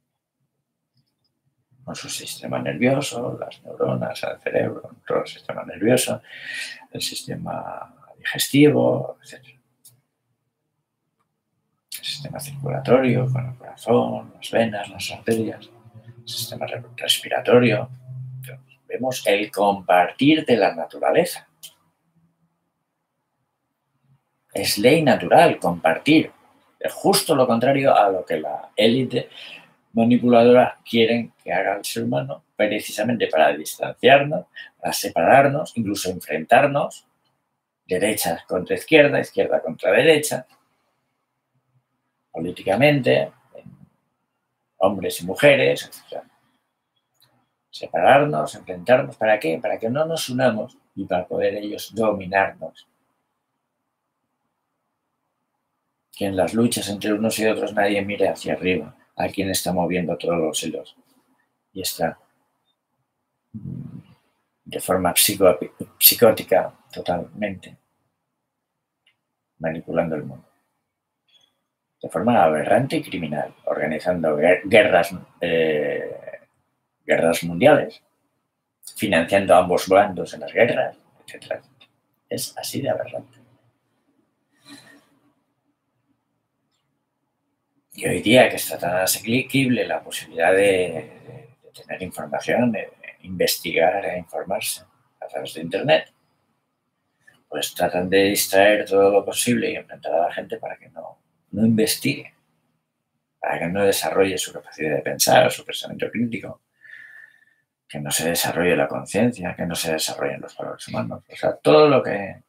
Con su sistema nervioso, las neuronas, el cerebro, todo el sistema nervioso, el sistema digestivo, etcétera. El sistema circulatorio, con el corazón, las venas, las arterias, el sistema respiratorio. Entonces, vemos el compartir de la naturaleza. Es ley natural compartir. Es justo lo contrario a lo que la élite manipuladora quieren que haga el ser humano, precisamente para distanciarnos, para separarnos, incluso enfrentarnos, derecha contra izquierda, izquierda contra derecha, políticamente, hombres y mujeres, etcétera. Separarnos, enfrentarnos, ¿para qué? Para que no nos unamos y para poder ellos dominarnos. Que en las luchas entre unos y otros nadie mire hacia arriba, a quien está moviendo todos los hilos y está de forma psico psicótica totalmente manipulando el mundo. De forma aberrante y criminal, organizando guerras, eh, guerras mundiales, financiando a ambos bandos en las guerras, etcétera. Es así de aberrante. Y hoy día que está tan asequible la posibilidad de, de, de tener información, de, de investigar e informarse a través de Internet, pues tratan de distraer todo lo posible y enfrentar a la gente para que no, no investigue, para que no desarrolle su capacidad de pensar, su pensamiento crítico, que no se desarrolle la conciencia, que no se desarrollen los valores humanos. O sea, todo lo que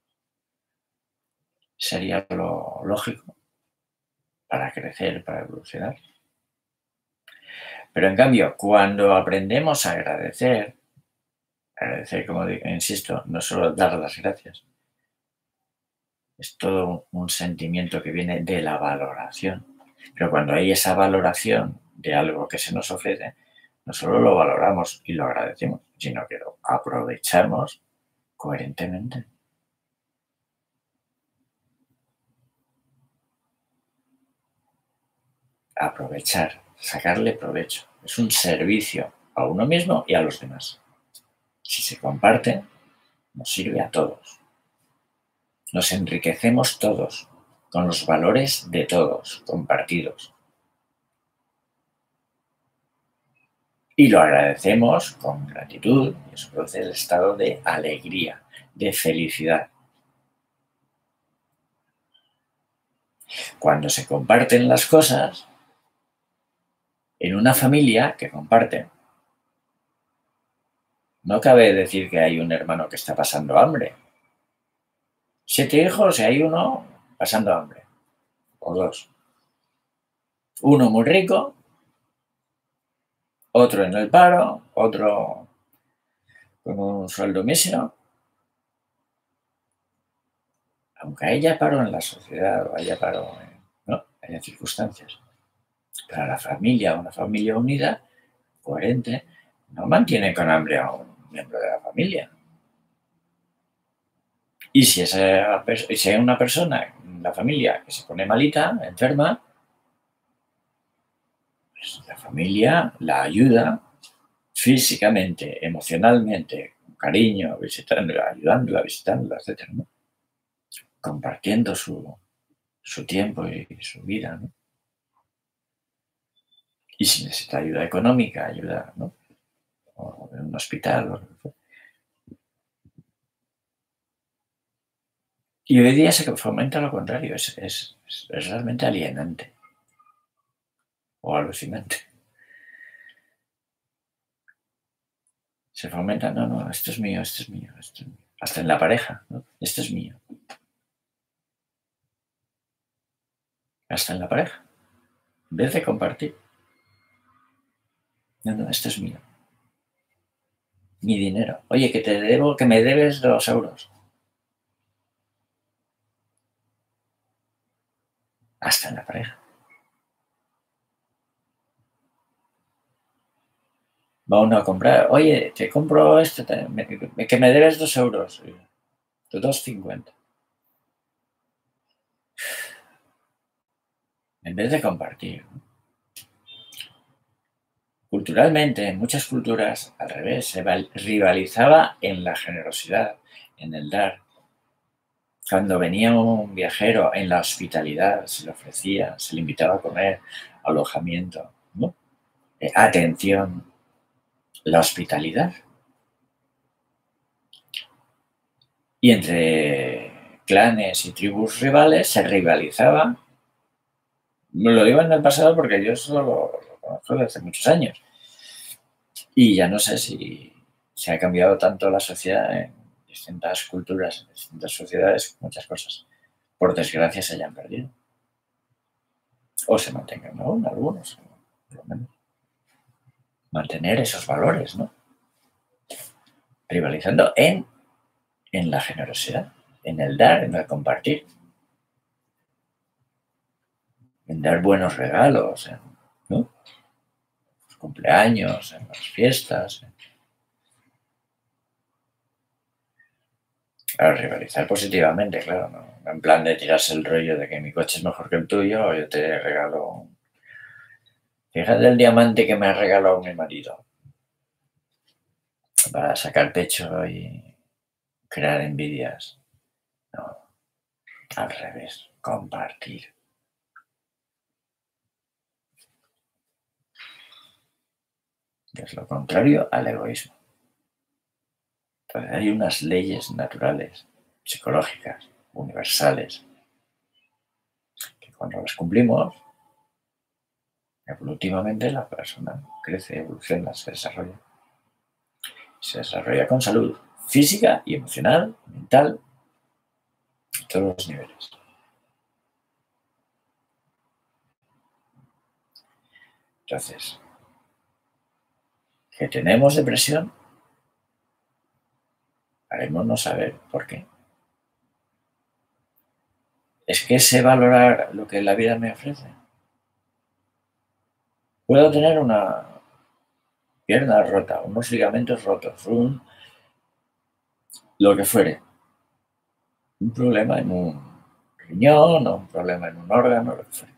sería lo lógico para crecer, para evolucionar. Pero en cambio, cuando aprendemos a agradecer, agradecer, como digo, insisto, no solo dar las gracias, es todo un sentimiento que viene de la valoración. Pero cuando hay esa valoración de algo que se nos ofrece, no solo lo valoramos y lo agradecemos, sino que lo aprovechamos coherentemente. Aprovechar, sacarle provecho. Es un servicio a uno mismo y a los demás. Si se comparte, nos sirve a todos. Nos enriquecemos todos con los valores de todos, compartidos. Y lo agradecemos con gratitud, y eso produce el estado de alegría, de felicidad. Cuando se comparten las cosas, en una familia que comparte, no cabe decir que hay un hermano que está pasando hambre. Siete hijos y hay uno pasando hambre, o dos. Uno muy rico, otro en el paro, otro con un sueldo mísero. Aunque haya paro en la sociedad o haya paro en, ¿no? en circunstancias, para la familia, una familia unida, coherente, no mantiene con hambre a un miembro de la familia. Y si, esa, si hay una persona en la familia que se pone malita, enferma, pues la familia la ayuda físicamente, emocionalmente, con cariño, visitándola, ayudándola, visitándola, etcétera, ¿no? Compartiendo su, su tiempo y su vida, ¿no? Y si necesita ayuda económica, ayuda, ¿no? O en un hospital. O... Y hoy día se fomenta lo contrario, es, es, es realmente alienante o alucinante. Se fomenta, no, no, esto es mío, esto es mío, esto es mío. Hasta en la pareja, ¿no? Esto es mío. Hasta en la pareja. En vez de compartir. No, no, esto es mío. Mi dinero. Oye, que te debo, que me debes dos euros. Hasta en la pareja. Va uno a comprar, oye, te compro esto, te, me, que me debes dos euros. Dos cincuenta. En vez de compartir. Culturalmente, en muchas culturas, al revés, se rivalizaba en la generosidad, en el dar. Cuando venía un viajero, en la hospitalidad, se le ofrecía, se le invitaba a comer, alojamiento, ¿no? Eh, atención, la hospitalidad. Y entre clanes y tribus rivales se rivalizaba. Lo digo en el pasado porque yo eso lo, lo conozco desde hace muchos años. Y ya no sé si se ha cambiado tanto la sociedad en distintas culturas, en distintas sociedades, muchas cosas, por desgracia, se hayan perdido. O se mantengan aún algunos, por lo menos. Mantener esos valores, ¿no? Rivalizando en, en la generosidad, en el dar, en el compartir. En dar buenos regalos, en, ¿no? Los cumpleaños, en las fiestas. Claro, rivalizar positivamente, claro, ¿no? En plan de tirarse el rollo de que mi coche es mejor que el tuyo o yo te regalo. Fíjate el diamante que me ha regalado mi marido. Para sacar pecho y crear envidias. No, al revés, compartir. Es lo contrario al egoísmo. Entonces hay unas leyes naturales, psicológicas, universales, que cuando las cumplimos, evolutivamente la persona crece, evoluciona, se desarrolla. Se desarrolla con salud física y emocional, mental, en todos los niveles. Entonces, que tenemos depresión, harémonos saber por qué. Es que sé valorar lo que la vida me ofrece. Puedo tener una pierna rota, unos ligamentos rotos, un lo que fuere. Un problema en un riñón o un problema en un órgano, lo que fuere.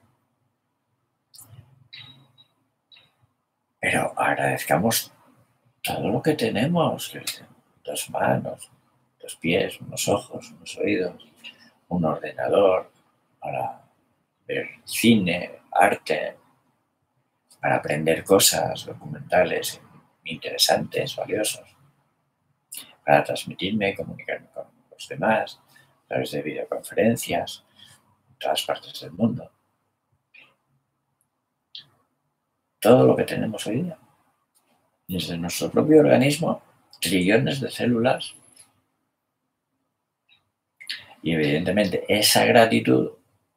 Pero agradezcamos todo lo que tenemos. Dos manos, dos pies, unos ojos, unos oídos, un ordenador, para ver cine, arte, para aprender cosas documentales interesantes, valiosos, para transmitirme y comunicarme con los demás a través de videoconferencias en todas partes del mundo. Todo lo que tenemos hoy día. Desde nuestro propio organismo, trillones de células. Y evidentemente esa gratitud,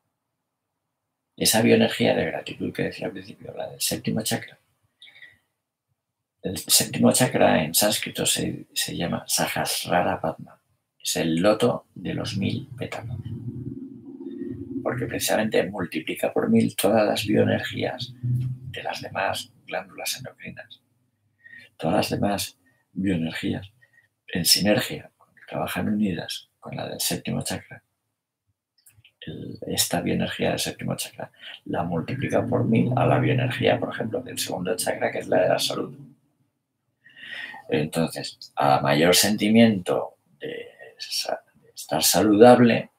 esa bioenergía de gratitud que decía al principio, la del séptimo chakra. El séptimo chakra en sánscrito se, se llama Sahasrara Padma. Es el loto de los mil pétalos. Porque precisamente multiplica por mil todas las bioenergías de las demás glándulas endocrinas. Todas las demás bioenergías en sinergia, trabajan unidas con la del séptimo chakra. El, esta bioenergía del séptimo chakra la multiplica por mil a la bioenergía, por ejemplo, del segundo chakra, que es la de la salud. Entonces, a mayor sentimiento de, de estar saludable,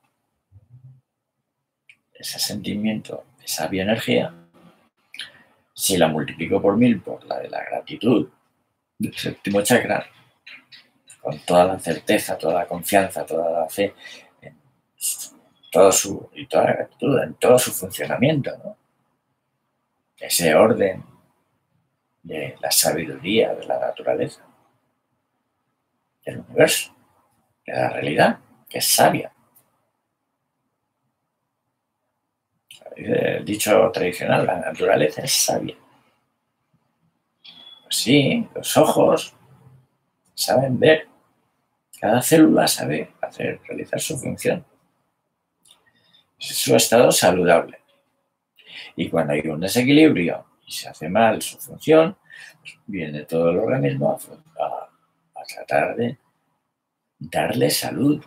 ese sentimiento, esa bioenergía, si la multiplico por mil por la de la gratitud del séptimo chakra, con toda la certeza, toda la confianza, toda la fe, en todo su, y toda la gratitud, en todo su funcionamiento, ¿no? Ese orden de la sabiduría de la naturaleza, del universo, de la realidad, que es sabia. El dicho tradicional, la naturaleza es sabia. Pues sí, los ojos saben ver. Cada célula sabe hacer, realizar su función. Es su estado saludable. Y cuando hay un desequilibrio y se hace mal su función, pues viene todo el organismo a, a, a tratar de darle salud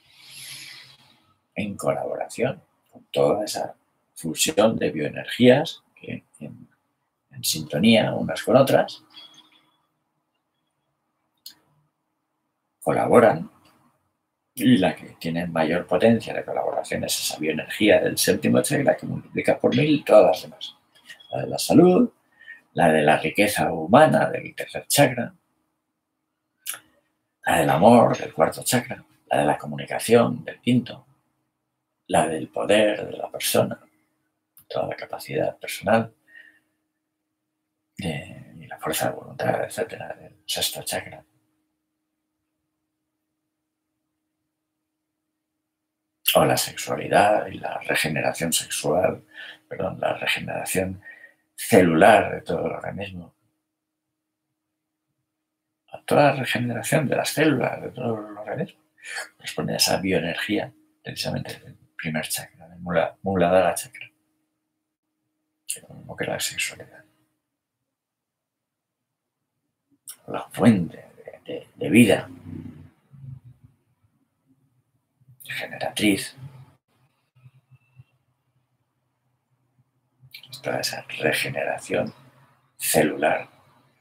en colaboración con toda esa fusión de bioenergías que en, en sintonía unas con otras colaboran, y la que tiene mayor potencia de colaboración es esa bioenergía del séptimo chakra, que multiplica por mil todas las demás. La de la salud, la de la riqueza humana del tercer chakra, la del amor del cuarto chakra, la de la comunicación del quinto, la del poder de la persona, toda la capacidad personal de, y la fuerza de voluntad, etcétera, del sexto chakra. O la sexualidad y la regeneración sexual, perdón, la regeneración celular de todo el organismo. A toda la regeneración de las células de todo el organismo responde a esa bioenergía, precisamente del primer chakra, del Muladhara chakra, como que la sexualidad. La fuente de, de, de vida, generatriz. Toda esa regeneración celular.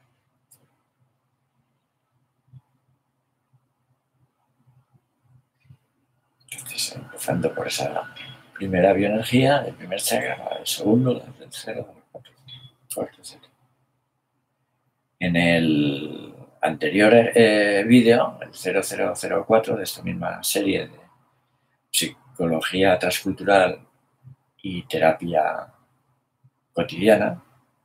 Entonces, empezando por esa primera bioenergía, el primer chakra, el segundo, el tercero, el cuarto, cuarto, etcétera. En el anterior eh, vídeo, el cero cero cero cuatro de esta misma serie de psicología transcultural y terapia cotidiana,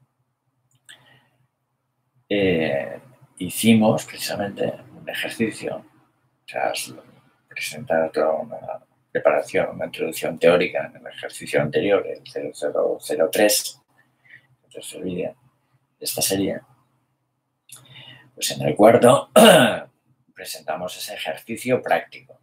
eh, hicimos precisamente un ejercicio tras presentar toda una preparación, una introducción teórica en el ejercicio anterior, el cero cero cero tres, el tercer vídeo de esta serie. Pues en el cuarto presentamos ese ejercicio práctico,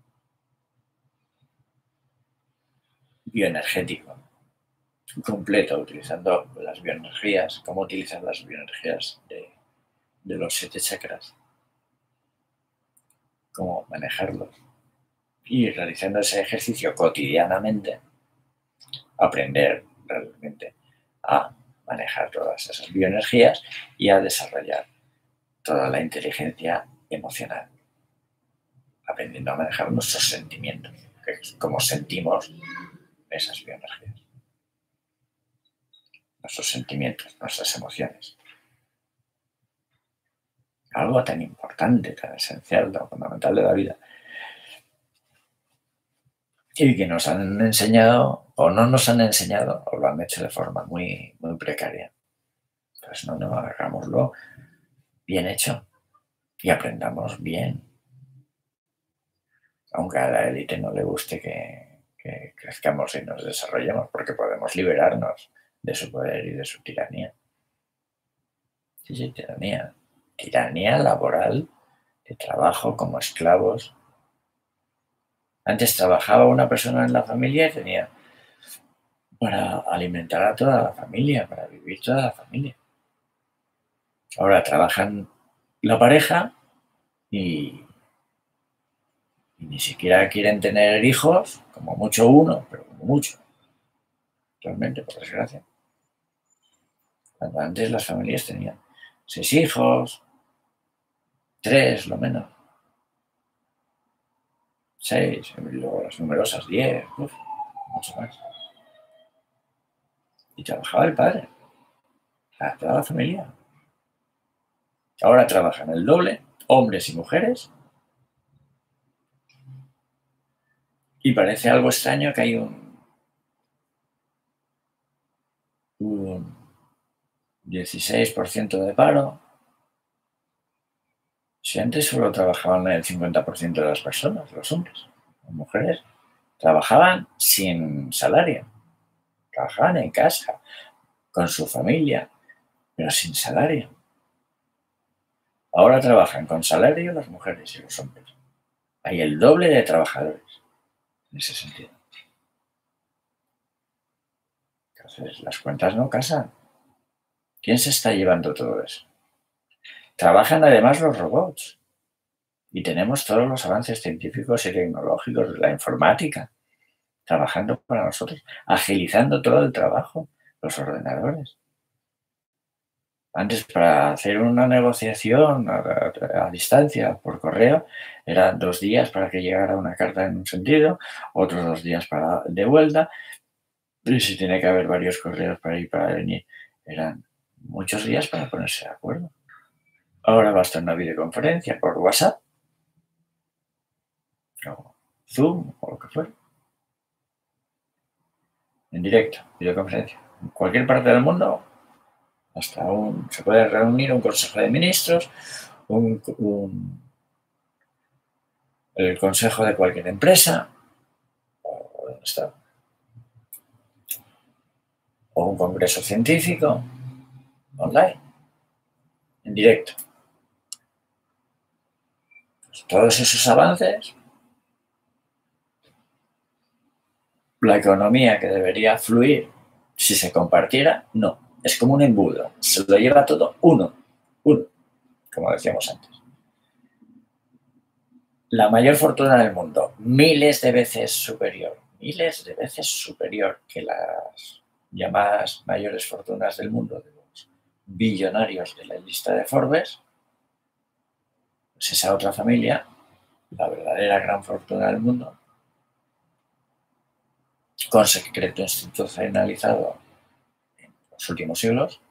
bioenergético, completo, utilizando las bioenergías, cómo utilizar las bioenergías de, de los siete chakras, cómo manejarlos. Y realizando ese ejercicio cotidianamente, aprender realmente a manejar todas esas bioenergías y a desarrollar toda la inteligencia emocional, aprendiendo a manejar nuestros sentimientos, que es como sentimos esas bioenergías. Nuestros sentimientos, nuestras emociones. Algo tan importante, tan esencial, tan fundamental de la vida. Y que nos han enseñado, o no nos han enseñado, o lo han hecho de forma muy, muy precaria. Pues no, no, hagámoslo bien hecho y aprendamos bien. Aunque a la élite no le guste que, que crezcamos y nos desarrollemos, porque podemos liberarnos de su poder y de su tiranía. Sí, sí, tiranía. Tiranía laboral, de trabajo como esclavos. Antes trabajaba una persona en la familia y tenía para alimentar a toda la familia, para vivir toda la familia. Ahora trabajan la pareja y, y ni siquiera quieren tener hijos, como mucho uno, pero como mucho. Realmente, por desgracia. Cuando antes las familias tenían seis hijos, tres, lo menos. Seis, y luego las numerosas, diez, uf, mucho más. Y trabajaba el padre, para toda la familia. Ahora trabajan el doble, hombres y mujeres. Y parece algo extraño que hay un, un dieciséis por ciento de paro. Si antes solo trabajaban el cincuenta por ciento de las personas, los hombres, las mujeres, trabajaban sin salario. Trabajaban en casa, con su familia, pero sin salario. Ahora trabajan con salario las mujeres y los hombres. Hay el doble de trabajadores en ese sentido. Entonces, las cuentas no casan. ¿Quién se está llevando todo eso? Trabajan además los robots. Y tenemos todos los avances científicos y tecnológicos de la informática trabajando para nosotros, agilizando todo el trabajo, los ordenadores. Antes, para hacer una negociación a, a, a distancia por correo, eran dos días para que llegara una carta en un sentido, otros dos días para de vuelta, y si tiene que haber varios correos para ir para venir, eran muchos días para ponerse de acuerdo. Ahora basta una videoconferencia por WhatsApp, o Zoom, o lo que fuera. En directo, videoconferencia. En cualquier parte del mundo, hasta un, se puede reunir un consejo de ministros, un, un, el consejo de cualquier empresa, o, ¿dónde está? O un congreso científico, online, en directo. Pues todos esos avances, la economía que debería fluir si se compartiera, no. Es como un embudo. Se lo lleva todo uno. Uno. Como decíamos antes. La mayor fortuna del mundo, miles de veces superior, miles de veces superior que las llamadas mayores fortunas del mundo, de los billonarios de la lista de Forbes, pues esa otra familia, la verdadera gran fortuna del mundo, con secreto institucionalizado en los últimos siglos,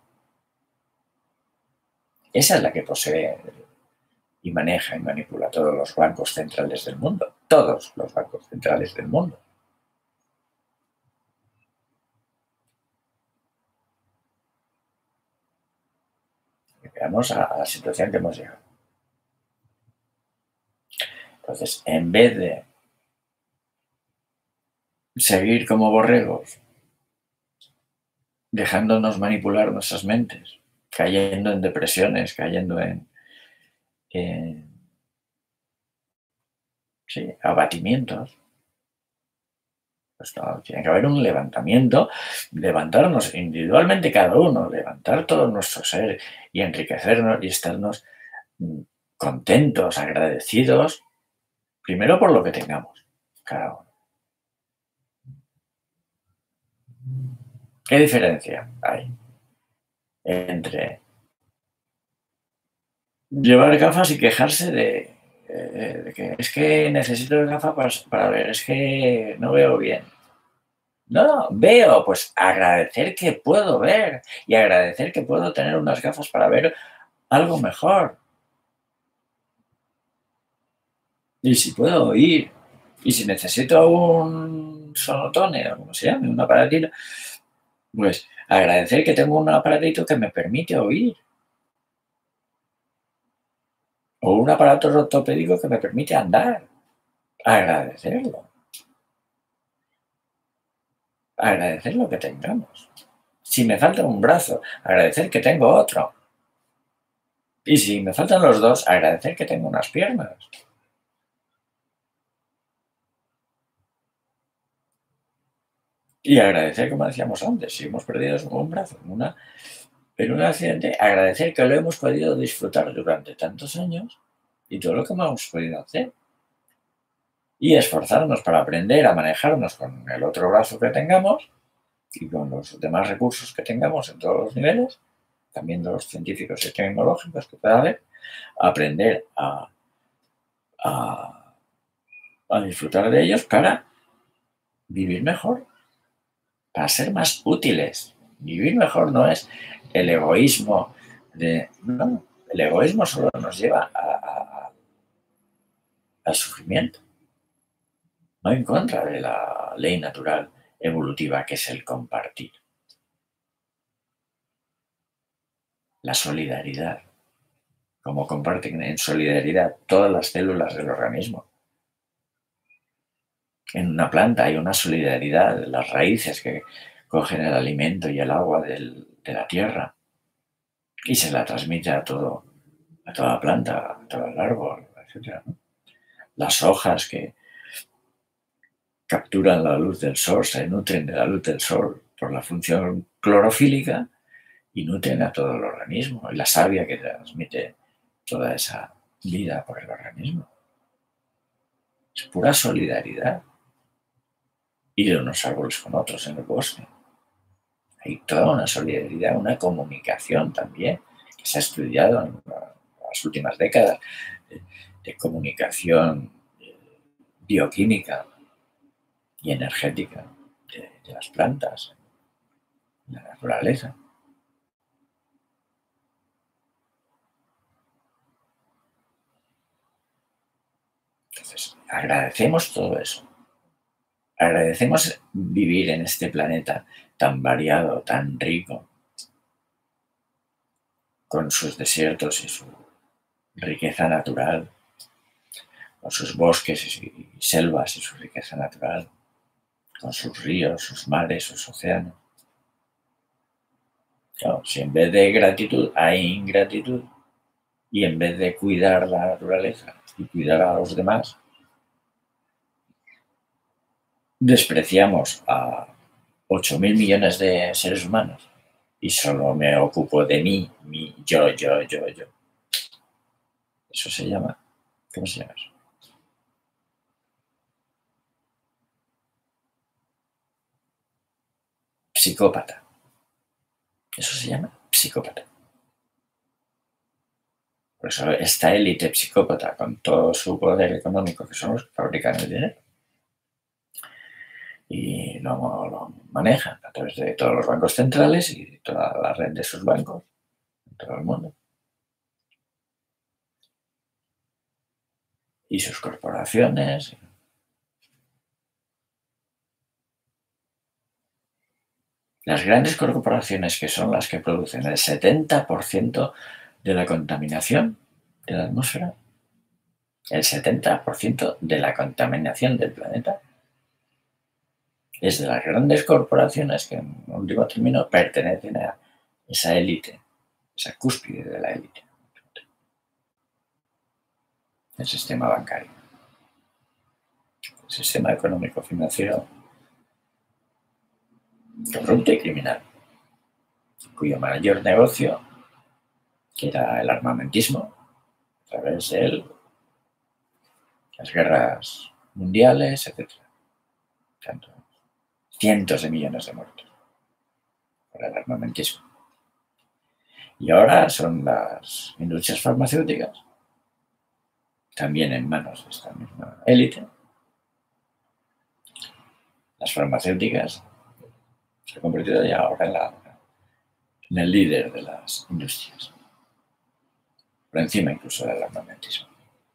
esa es la que posee y maneja y manipula todos los bancos centrales del mundo, todos los bancos centrales del mundo. Y veamos a, a la situación que hemos llegado. Entonces, en vez de seguir como borregos, dejándonos manipular nuestras mentes, cayendo en depresiones, cayendo en, en sí, abatimientos, pues no, tiene que haber un levantamiento, levantarnos individualmente cada uno, levantar todo nuestro ser y enriquecernos y estarnos contentos, agradecidos, primero por lo que tengamos, cada uno. ¿Qué diferencia hay entre llevar gafas y quejarse de, eh, de que es que necesito gafas para, para ver, es que no veo bien? No, veo, pues agradecer que puedo ver y agradecer que puedo tener unas gafas para ver algo mejor. Y si puedo oír, y si necesito un sonotone o como se llame, un aparatito, pues agradecer que tengo un aparatito que me permite oír. O un aparato ortopédico que me permite andar. Agradecerlo. Agradecer lo que tengamos. Si me falta un brazo, agradecer que tengo otro. Y si me faltan los dos, agradecer que tengo unas piernas. Y agradecer, como decíamos antes, si hemos perdido un brazo en, una, en un accidente, agradecer que lo hemos podido disfrutar durante tantos años y todo lo que hemos podido hacer. Y esforzarnos para aprender a manejarnos con el otro brazo que tengamos y con los demás recursos que tengamos en todos los niveles, también de los científicos y tecnológicos que pueda haber, aprender a, a, a disfrutar de ellos para vivir mejor, para ser más útiles. Vivir mejor no es el egoísmo de... No, el egoísmo solo nos lleva a, a, al sufrimiento, no en contra de la ley natural evolutiva que es el compartir. La solidaridad, como comparten en solidaridad todas las células del organismo. En una planta hay una solidaridad, las raíces que cogen el alimento y el agua del, de la tierra y se la transmite a todo, a toda la planta, a todo el árbol, etcétera. Las hojas que capturan la luz del sol, se nutren de la luz del sol por la función clorofílica y nutren a todo el organismo. Y la savia que transmite toda esa vida por el organismo. Es pura solidaridad. Y de unos árboles con otros en el bosque. Hay toda una solidaridad, una comunicación también, que se ha estudiado en las últimas décadas, de, de comunicación bioquímica y energética de, de las plantas, de la naturaleza. Entonces, agradecemos todo eso. Agradecemos vivir en este planeta tan variado, tan rico, con sus desiertos y su riqueza natural, con sus bosques y selvas y su riqueza natural, con sus ríos, sus mares, sus océanos. Claro, si en vez de gratitud hay ingratitud y en vez de cuidar la naturaleza y cuidar a los demás, despreciamos a ocho mil millones de seres humanos y solo me ocupo de mí, mi, yo, yo, yo, yo. Eso se llama, ¿cómo se llama eso? Psicópata. Eso se llama psicópata. Por eso esta élite psicópata, con todo su poder económico, que son los que fabrican el dinero, y lo, lo manejan a través de todos los bancos centrales y toda la red de sus bancos en todo el mundo. Y sus corporaciones. Las grandes corporaciones, que son las que producen el setenta por ciento de la contaminación de la atmósfera, el setenta por ciento de la contaminación del planeta, es de las grandes corporaciones que, en último término, pertenecen a esa élite, esa cúspide de la élite, el sistema bancario, el sistema económico-financiero corrupto y criminal, cuyo mayor negocio, que era el armamentismo, a través de él, las guerras mundiales, etcétera. Tanto, cientos de millones de muertos por el armamentismo. Y ahora son las industrias farmacéuticas, también en manos de esta misma élite. Las farmacéuticas Se ha convertido ya ahora en, la, en el líder de las industrias. Por encima incluso del armamentismo.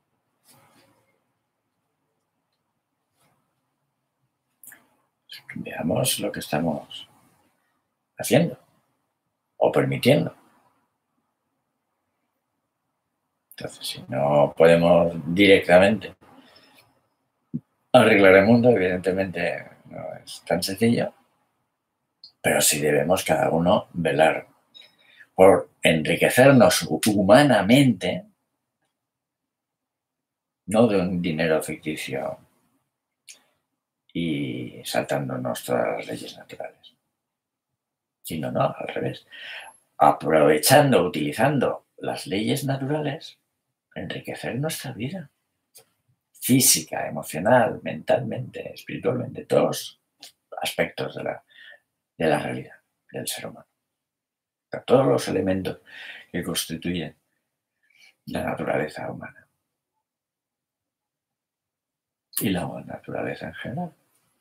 Veamos lo que estamos haciendo o permitiendo. Entonces, si no podemos directamente arreglar el mundo, evidentemente no es tan sencillo, pero sí debemos cada uno velar por enriquecernos humanamente, no de un dinero ficticio y saltándonos todas las leyes naturales, sino no, al revés, aprovechando, utilizando las leyes naturales, enriquecer nuestra vida física, emocional, mentalmente, espiritualmente, todos aspectos de la, de la realidad del ser humano. Todos los elementos que constituyen la naturaleza humana y la naturaleza en general.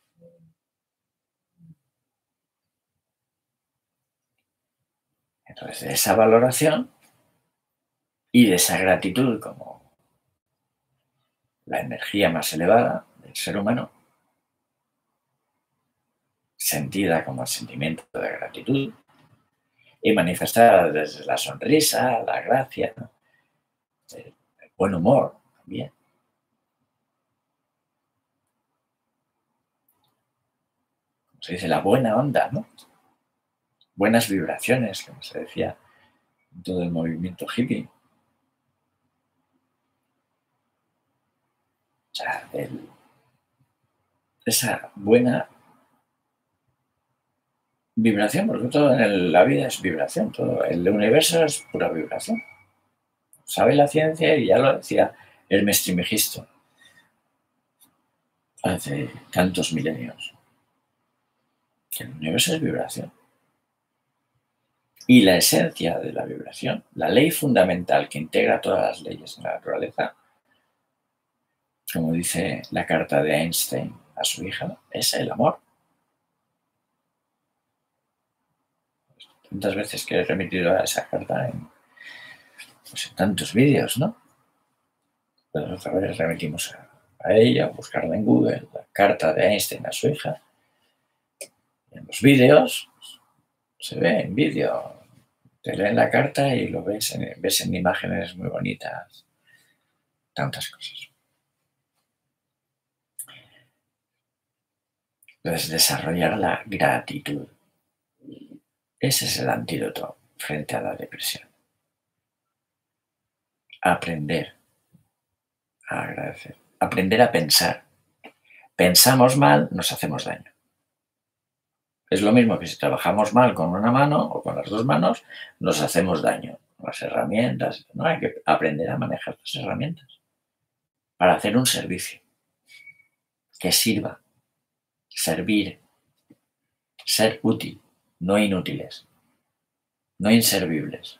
Entonces, de esa valoración y de esa gratitud como la energía más elevada del ser humano, sentida como el sentimiento de gratitud y manifestada desde la sonrisa, la gracia, el buen humor también. Como se dice, la buena onda, ¿no? Buenas vibraciones, como se decía en todo el movimiento hippie. O sea, el, esa buena vibración, porque todo en la vida es vibración, todo el universo es pura vibración. Sabe la ciencia, y ya lo decía Hermes Trismegisto hace tantos milenios, que el universo es vibración. Y la esencia de la vibración, la ley fundamental que integra todas las leyes de la naturaleza, como dice la carta de Einstein a su hija, es el amor. Tantas veces que he remitido a esa carta en, pues en tantos vídeos, ¿no? Pues otra vez remitimos a, a ella, buscarla en Google, la carta de Einstein a su hija. Y en los vídeos, se ve en vídeo, te leen la carta y lo ves en, ves en imágenes muy bonitas, tantas cosas. Entonces, desarrollar la gratitud. Ese es el antídoto frente a la depresión. Aprender a agradecer. Aprender a pensar. Pensamos mal, nos hacemos daño. Es lo mismo que si trabajamos mal con una mano o con las dos manos, nos hacemos daño. Las herramientas, ¿no? Hay que aprender a manejar las herramientas para hacer un servicio que sirva, servir, ser útil, no inútiles, no inservibles,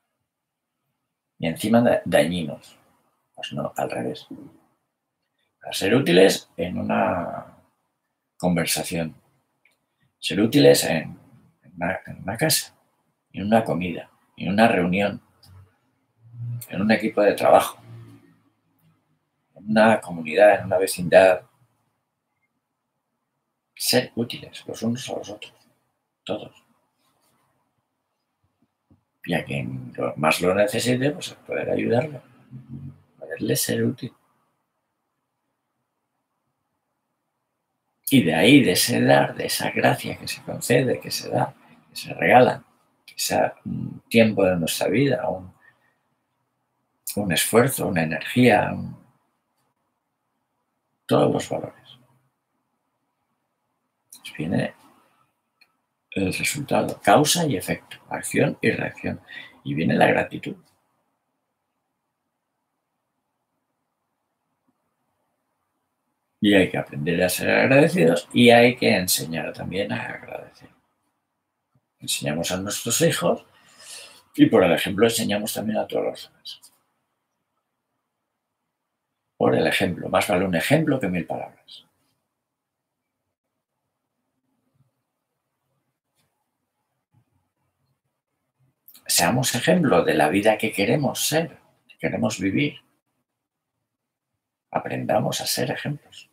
y encima dañinos. Pues no, al revés. Para ser útiles en una conversación, ser útiles en una, en una casa, en una comida, en una reunión, en un equipo de trabajo, en una comunidad, en una vecindad. Ser útiles los unos a los otros, todos. Y a quien más lo necesite, pues poder ayudarle, poderle ser útil. Y de ahí, de ese dar, de esa gracia que se concede, que se da, que se regala, que sea un tiempo de nuestra vida, un, un esfuerzo, una energía, un, todos los valores. Pues viene el resultado, causa y efecto, acción y reacción. Y viene la gratitud. Y hay que aprender a ser agradecidos y hay que enseñar también a agradecer. Enseñamos a nuestros hijos y por el ejemplo enseñamos también a todos los demás. Por el ejemplo, más vale un ejemplo que mil palabras. seamos ejemplo de la vida que queremos ser, que queremos vivir. Aprendamos a ser ejemplos.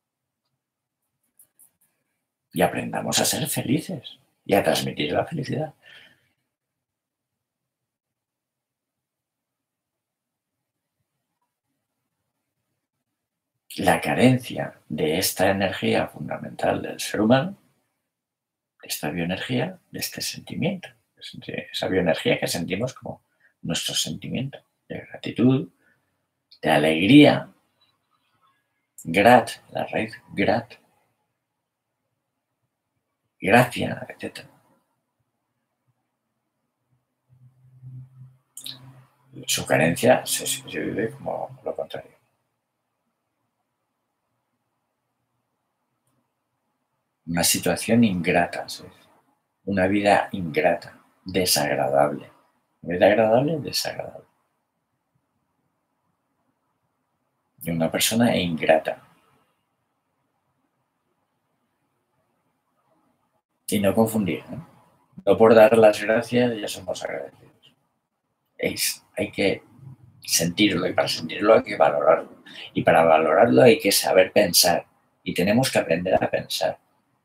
Y aprendamos a ser felices y a transmitir la felicidad. La carencia de esta energía fundamental del ser humano, de esta bioenergía, de este sentimiento, esa bioenergía que sentimos como nuestro sentimiento de gratitud, de alegría, grat, la raíz grat, gracia, etcétera. Su carencia se, se vive como lo contrario. Una situación ingrata, ¿sí? Una vida ingrata, desagradable. Una vida agradable, desagradable. Y una persona ingrata. Y no confundir, ¿no? No por dar las gracias ya somos agradecidos. Es, hay que sentirlo y para sentirlo hay que valorarlo. Y para valorarlo hay que saber pensar. Y tenemos que aprender a pensar.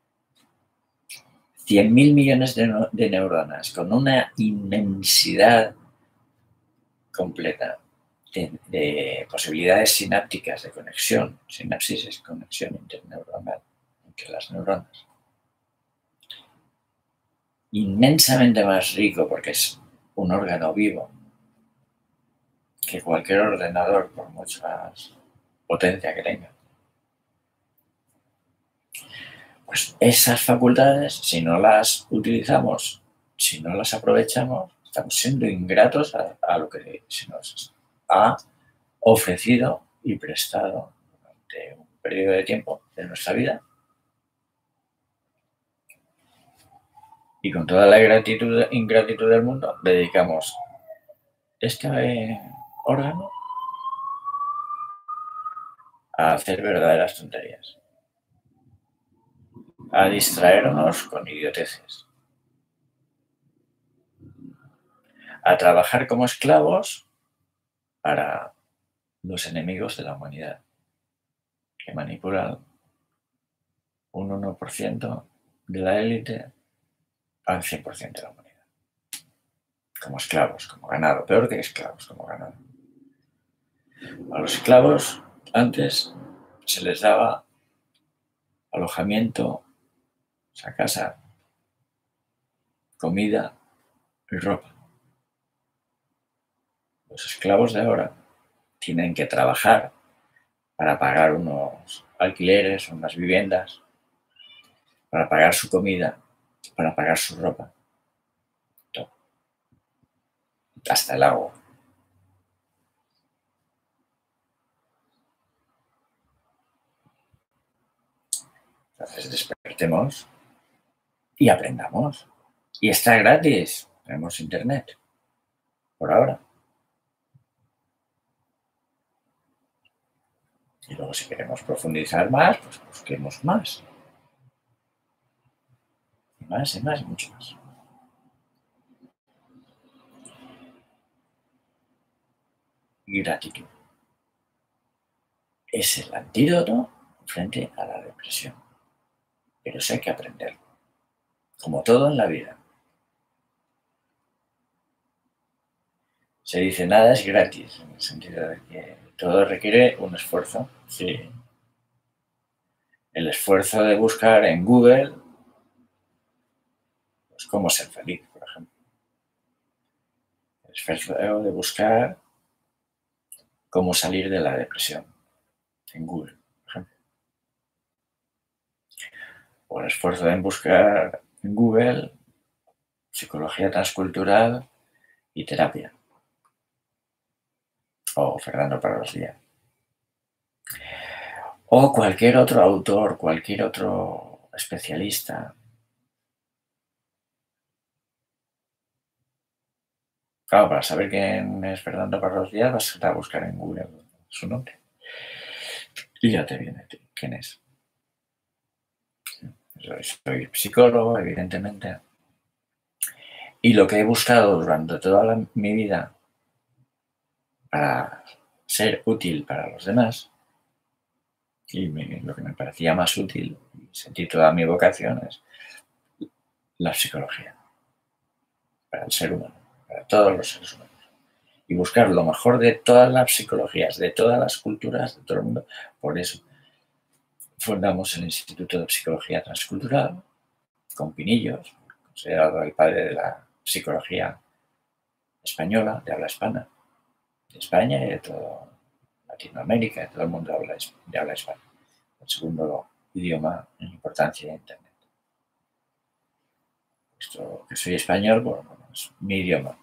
cien mil millones de, no, de neuronas con una inmensidad completa de, de posibilidades sinápticas de conexión. Sinapsis es conexión interneuronal entre las neuronas. Inmensamente más rico porque es un órgano vivo que cualquier ordenador, por mucha potencia que tenga. Pues esas facultades, si no las utilizamos, si no las aprovechamos, estamos siendo ingratos a, a lo que se nos ha ofrecido y prestado durante un periodo de tiempo de nuestra vida. Y con toda la gratitud, ingratitud del mundo, dedicamos este órgano a hacer verdaderas tonterías, a distraernos con idioteces, a trabajar como esclavos para los enemigos de la humanidad, que manipulan un uno por ciento de la élite al cien por ciento de la humanidad. Como esclavos, como ganado, peor que esclavos, como ganado. A los esclavos antes se les daba alojamiento, o sea, casa, comida y ropa. Los esclavos de ahora tienen que trabajar para pagar unos alquileres, unas viviendas, para pagar su comida, para pagar su ropa. Todo. Hasta el agua. Entonces despertemos y aprendamos. Y está gratis. Tenemos internet. Por ahora. Y luego si queremos profundizar más, pues busquemos más. Y más y más y mucho más. Y gratitud. Es el antídoto frente a la depresión. Pero eso hay que aprenderlo. Como todo en la vida. Se dice nada es gratis, en el sentido de que todo requiere un esfuerzo. Sí. El esfuerzo de buscar en Google, pues cómo ser feliz, por ejemplo. El esfuerzo de buscar cómo salir de la depresión en Google, por ejemplo. O el esfuerzo de buscar en Google psicología transcultural y terapia. O Fernando Parros Díaz. O cualquier otro autor, cualquier otro especialista. Claro, para saber quién es Fernando Parros Díaz vas a buscar en Google su nombre. Y ya te viene quién es. Soy psicólogo, evidentemente. Y lo que he buscado durante toda la, mi vida para ser útil para los demás, y me, lo que me parecía más útil, y sentí toda mi vocación, es la psicología, para el ser humano, para todos los seres humanos. Y buscar lo mejor de todas las psicologías, de todas las culturas, de todo el mundo. Por eso fundamos el Instituto de Psicología Transcultural, con Pinillos, considerado el padre de la psicología española, de habla hispana, de España y de toda Latinoamérica, de todo el mundo habla, de habla hispana. El segundo idioma en importancia de Internet. Esto, que soy español, bueno, bueno, es mi idioma.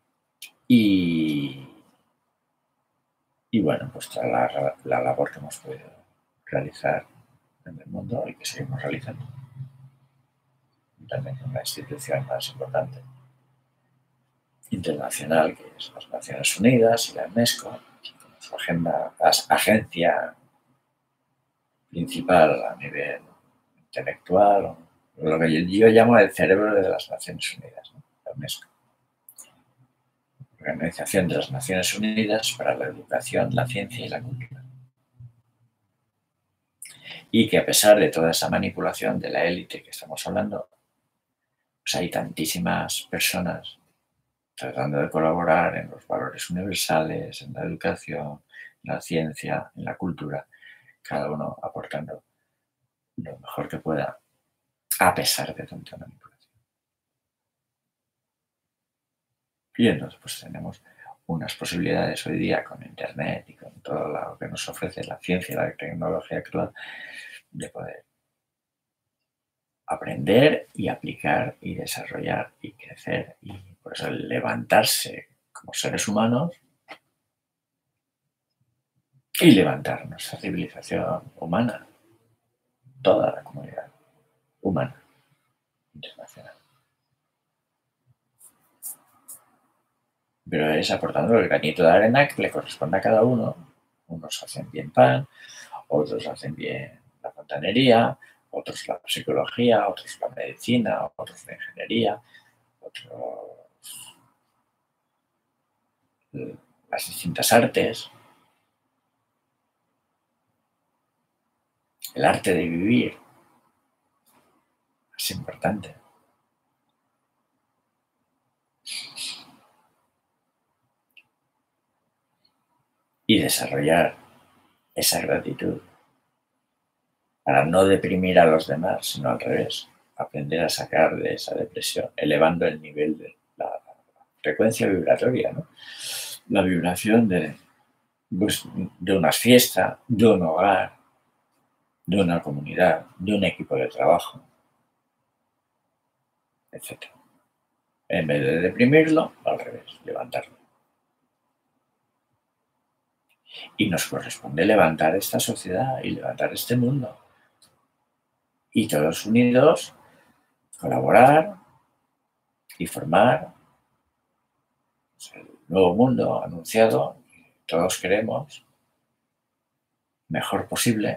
Y, y bueno, pues toda la, la labor que hemos podido realizar en el mundo y que seguimos realizando. También una institución más importante internacional, que es las Naciones Unidas y la UNESCO, con su agenda, agencia principal a nivel intelectual, lo que yo llamo el cerebro de las Naciones Unidas, ¿no? La UNESCO. Organización de las Naciones Unidas para la Educación, la Ciencia y la Cultura. Y que a pesar de toda esa manipulación de la élite que estamos hablando, pues hay tantísimas personas tratando de colaborar en los valores universales, en la educación, en la ciencia, en la cultura, cada uno aportando lo mejor que pueda, a pesar de tanta manipulación. Y entonces pues tenemos unas posibilidades hoy día con Internet y con todo lo que nos ofrece la ciencia y la tecnología actual de poder aprender y aplicar y desarrollar y crecer y por eso levantarse como seres humanos y levantar nuestra civilización humana, toda la comunidad humana internacional. Pero es aportando el granito de arena que le corresponde a cada uno. Unos hacen bien pan, otros hacen bien la fontanería, otros la psicología, otros la medicina, otros la ingeniería, otros las distintas artes. El arte de vivir es importante. Y desarrollar esa gratitud para no deprimir a los demás, sino al revés, aprender a sacar de esa depresión, elevando el nivel de la frecuencia vibratoria, ¿no? La vibración de, pues, de una fiesta, de un hogar, de una comunidad, de un equipo de trabajo, etcétera. En vez de deprimirlo, al revés, levantarlo. Y nos corresponde levantar esta sociedad y levantar este mundo. Y todos unidos, colaborar y formar el nuevo mundo anunciado, que todos queremos, mejor posible,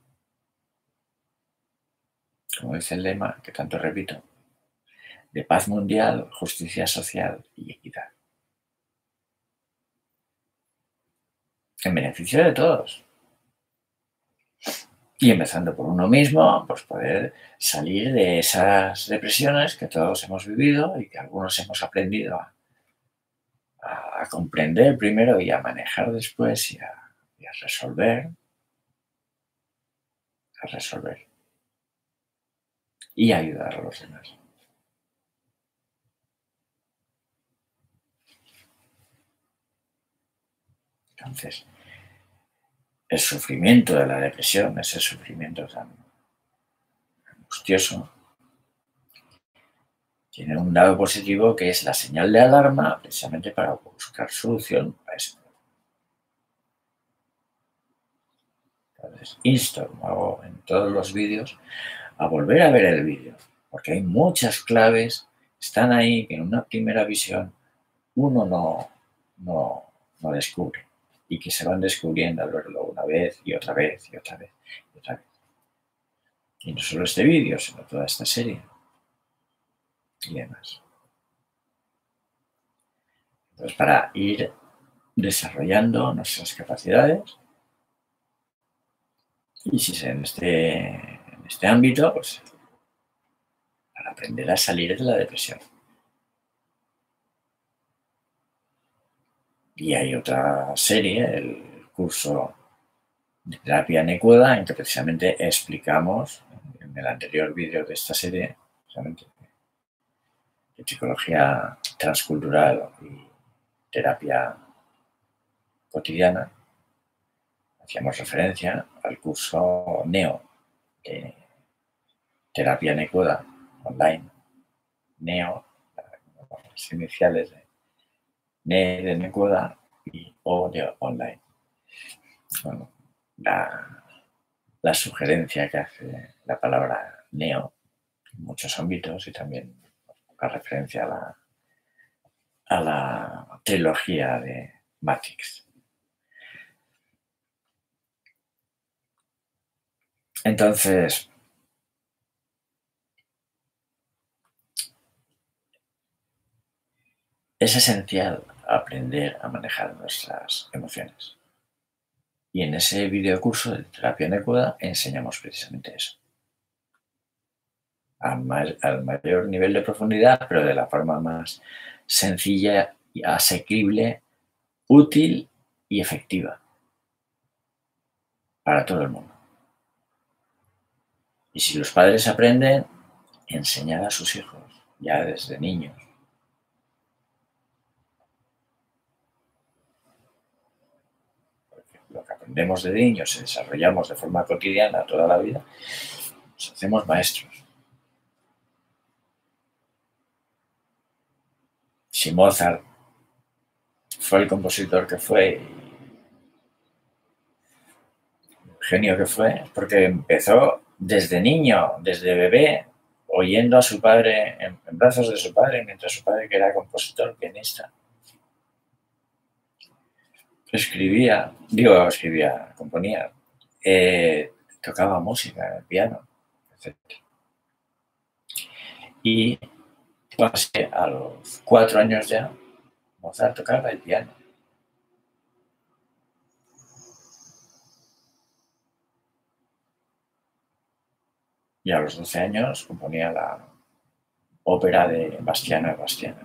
como dice el lema, que tanto repito, de paz mundial, justicia social y equidad. En beneficio de todos. Y empezando por uno mismo, pues poder salir de esas depresiones que todos hemos vivido y que algunos hemos aprendido a, a, a comprender primero y a manejar después y a, y a resolver, a resolver y a ayudar a los demás. Entonces, el sufrimiento de la depresión, ese sufrimiento tan angustioso, tiene un lado positivo que es la señal de alarma precisamente para buscar solución a eso. Entonces, insto, como hago en todos los vídeos, a volver a ver el vídeo, porque hay muchas claves, están ahí que en una primera visión uno no, no, no descubre y que se van descubriendo al verlo una vez y otra vez y otra vez y otra vez. Y no solo este vídeo, sino toda esta serie y demás. Entonces, para ir desarrollando nuestras capacidades, y si es en este, en este ámbito, pues para aprender a salir de la depresión. Y hay otra serie, el curso de terapia Necuda, en que precisamente explicamos, en el anterior vídeo de esta serie, precisamente, de psicología transcultural y terapia cotidiana, hacíamos referencia al curso NEO, de terapia Necuda, online. NEO, las iniciales de NE de Necuda y O de online. Bueno, la, la sugerencia que hace la palabra neo en muchos ámbitos y también la referencia a la, a la trilogía de Matrix. Entonces, es esencial aprender a manejar nuestras emociones. Y en ese videocurso de terapia Necuda enseñamos precisamente eso. Al, al mayor nivel de profundidad, pero de la forma más sencilla, y asequible, útil y efectiva para todo el mundo. Y si los padres aprenden, enseñar a sus hijos ya desde niños. Porque lo que aprendemos de niños y desarrollamos de forma cotidiana toda la vida, nos hacemos maestros. Si Mozart fue el compositor que fue y el genio que fue, porque empezó desde niño, desde bebé, oyendo a su padre, en, en brazos de su padre, mientras su padre, que era compositor, pianista, escribía, digo, escribía, componía, eh, tocaba música, el piano, etcétera. Y pues, a los cuatro años ya, Mozart tocaba el piano. Y a los doce años componía la ópera de Bastiano y Bastiano.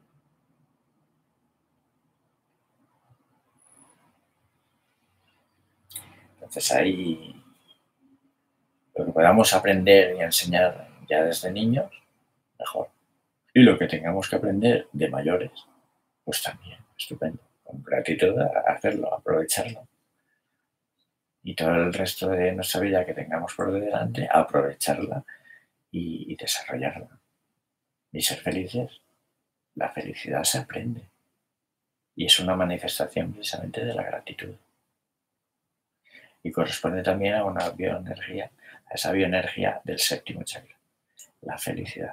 Entonces ahí lo que podamos aprender y enseñar ya desde niños, mejor. Y lo que tengamos que aprender de mayores, pues también, estupendo. Con gratitud a hacerlo, aprovecharlo. Y todo el resto de nuestra vida que tengamos por delante, aprovecharla y, y desarrollarla. Y ser felices. La felicidad se aprende. Y es una manifestación precisamente de la gratitud. Y corresponde también a una bioenergía, a esa bioenergía del séptimo chakra, la felicidad.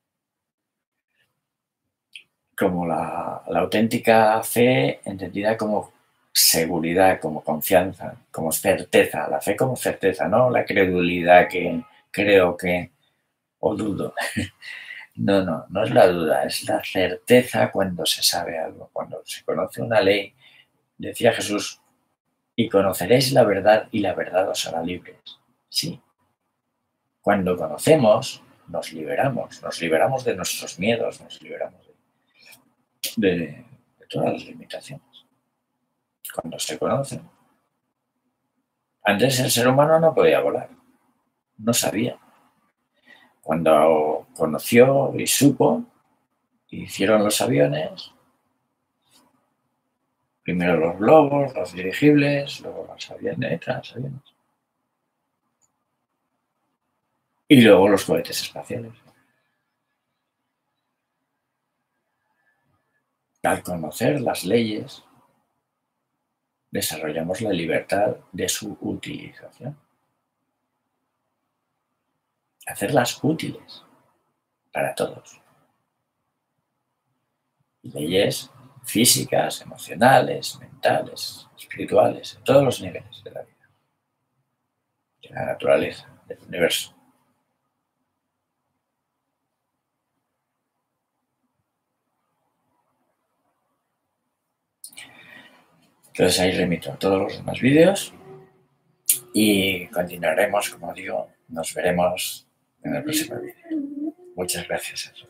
Como la, la auténtica fe entendida como seguridad, como confianza, como certeza. La fe como certeza, no la credulidad que creo que o dudo. No, no, no es la duda, es la certeza cuando se sabe algo, cuando se conoce una ley. Decía Jesús, y conoceréis la verdad y la verdad os hará libres. Sí. Cuando conocemos, nos liberamos, nos liberamos de nuestros miedos, nos liberamos de, de, de todas las limitaciones. Cuando se conocen. Antes el ser humano no podía volar, no sabía. Cuando conoció y supo, hicieron los aviones, primero los globos, los dirigibles, luego las avionetas, aviones. Y luego los cohetes espaciales. Al conocer las leyes, desarrollamos la libertad de su utilización. Hacerlas útiles para todos. Leyes físicas, emocionales, mentales, espirituales, en todos los niveles de la vida, de la naturaleza, del universo. Entonces ahí remito todos los demás vídeos y continuaremos, como digo, nos veremos en el próximo vídeo. Muchas gracias a todos.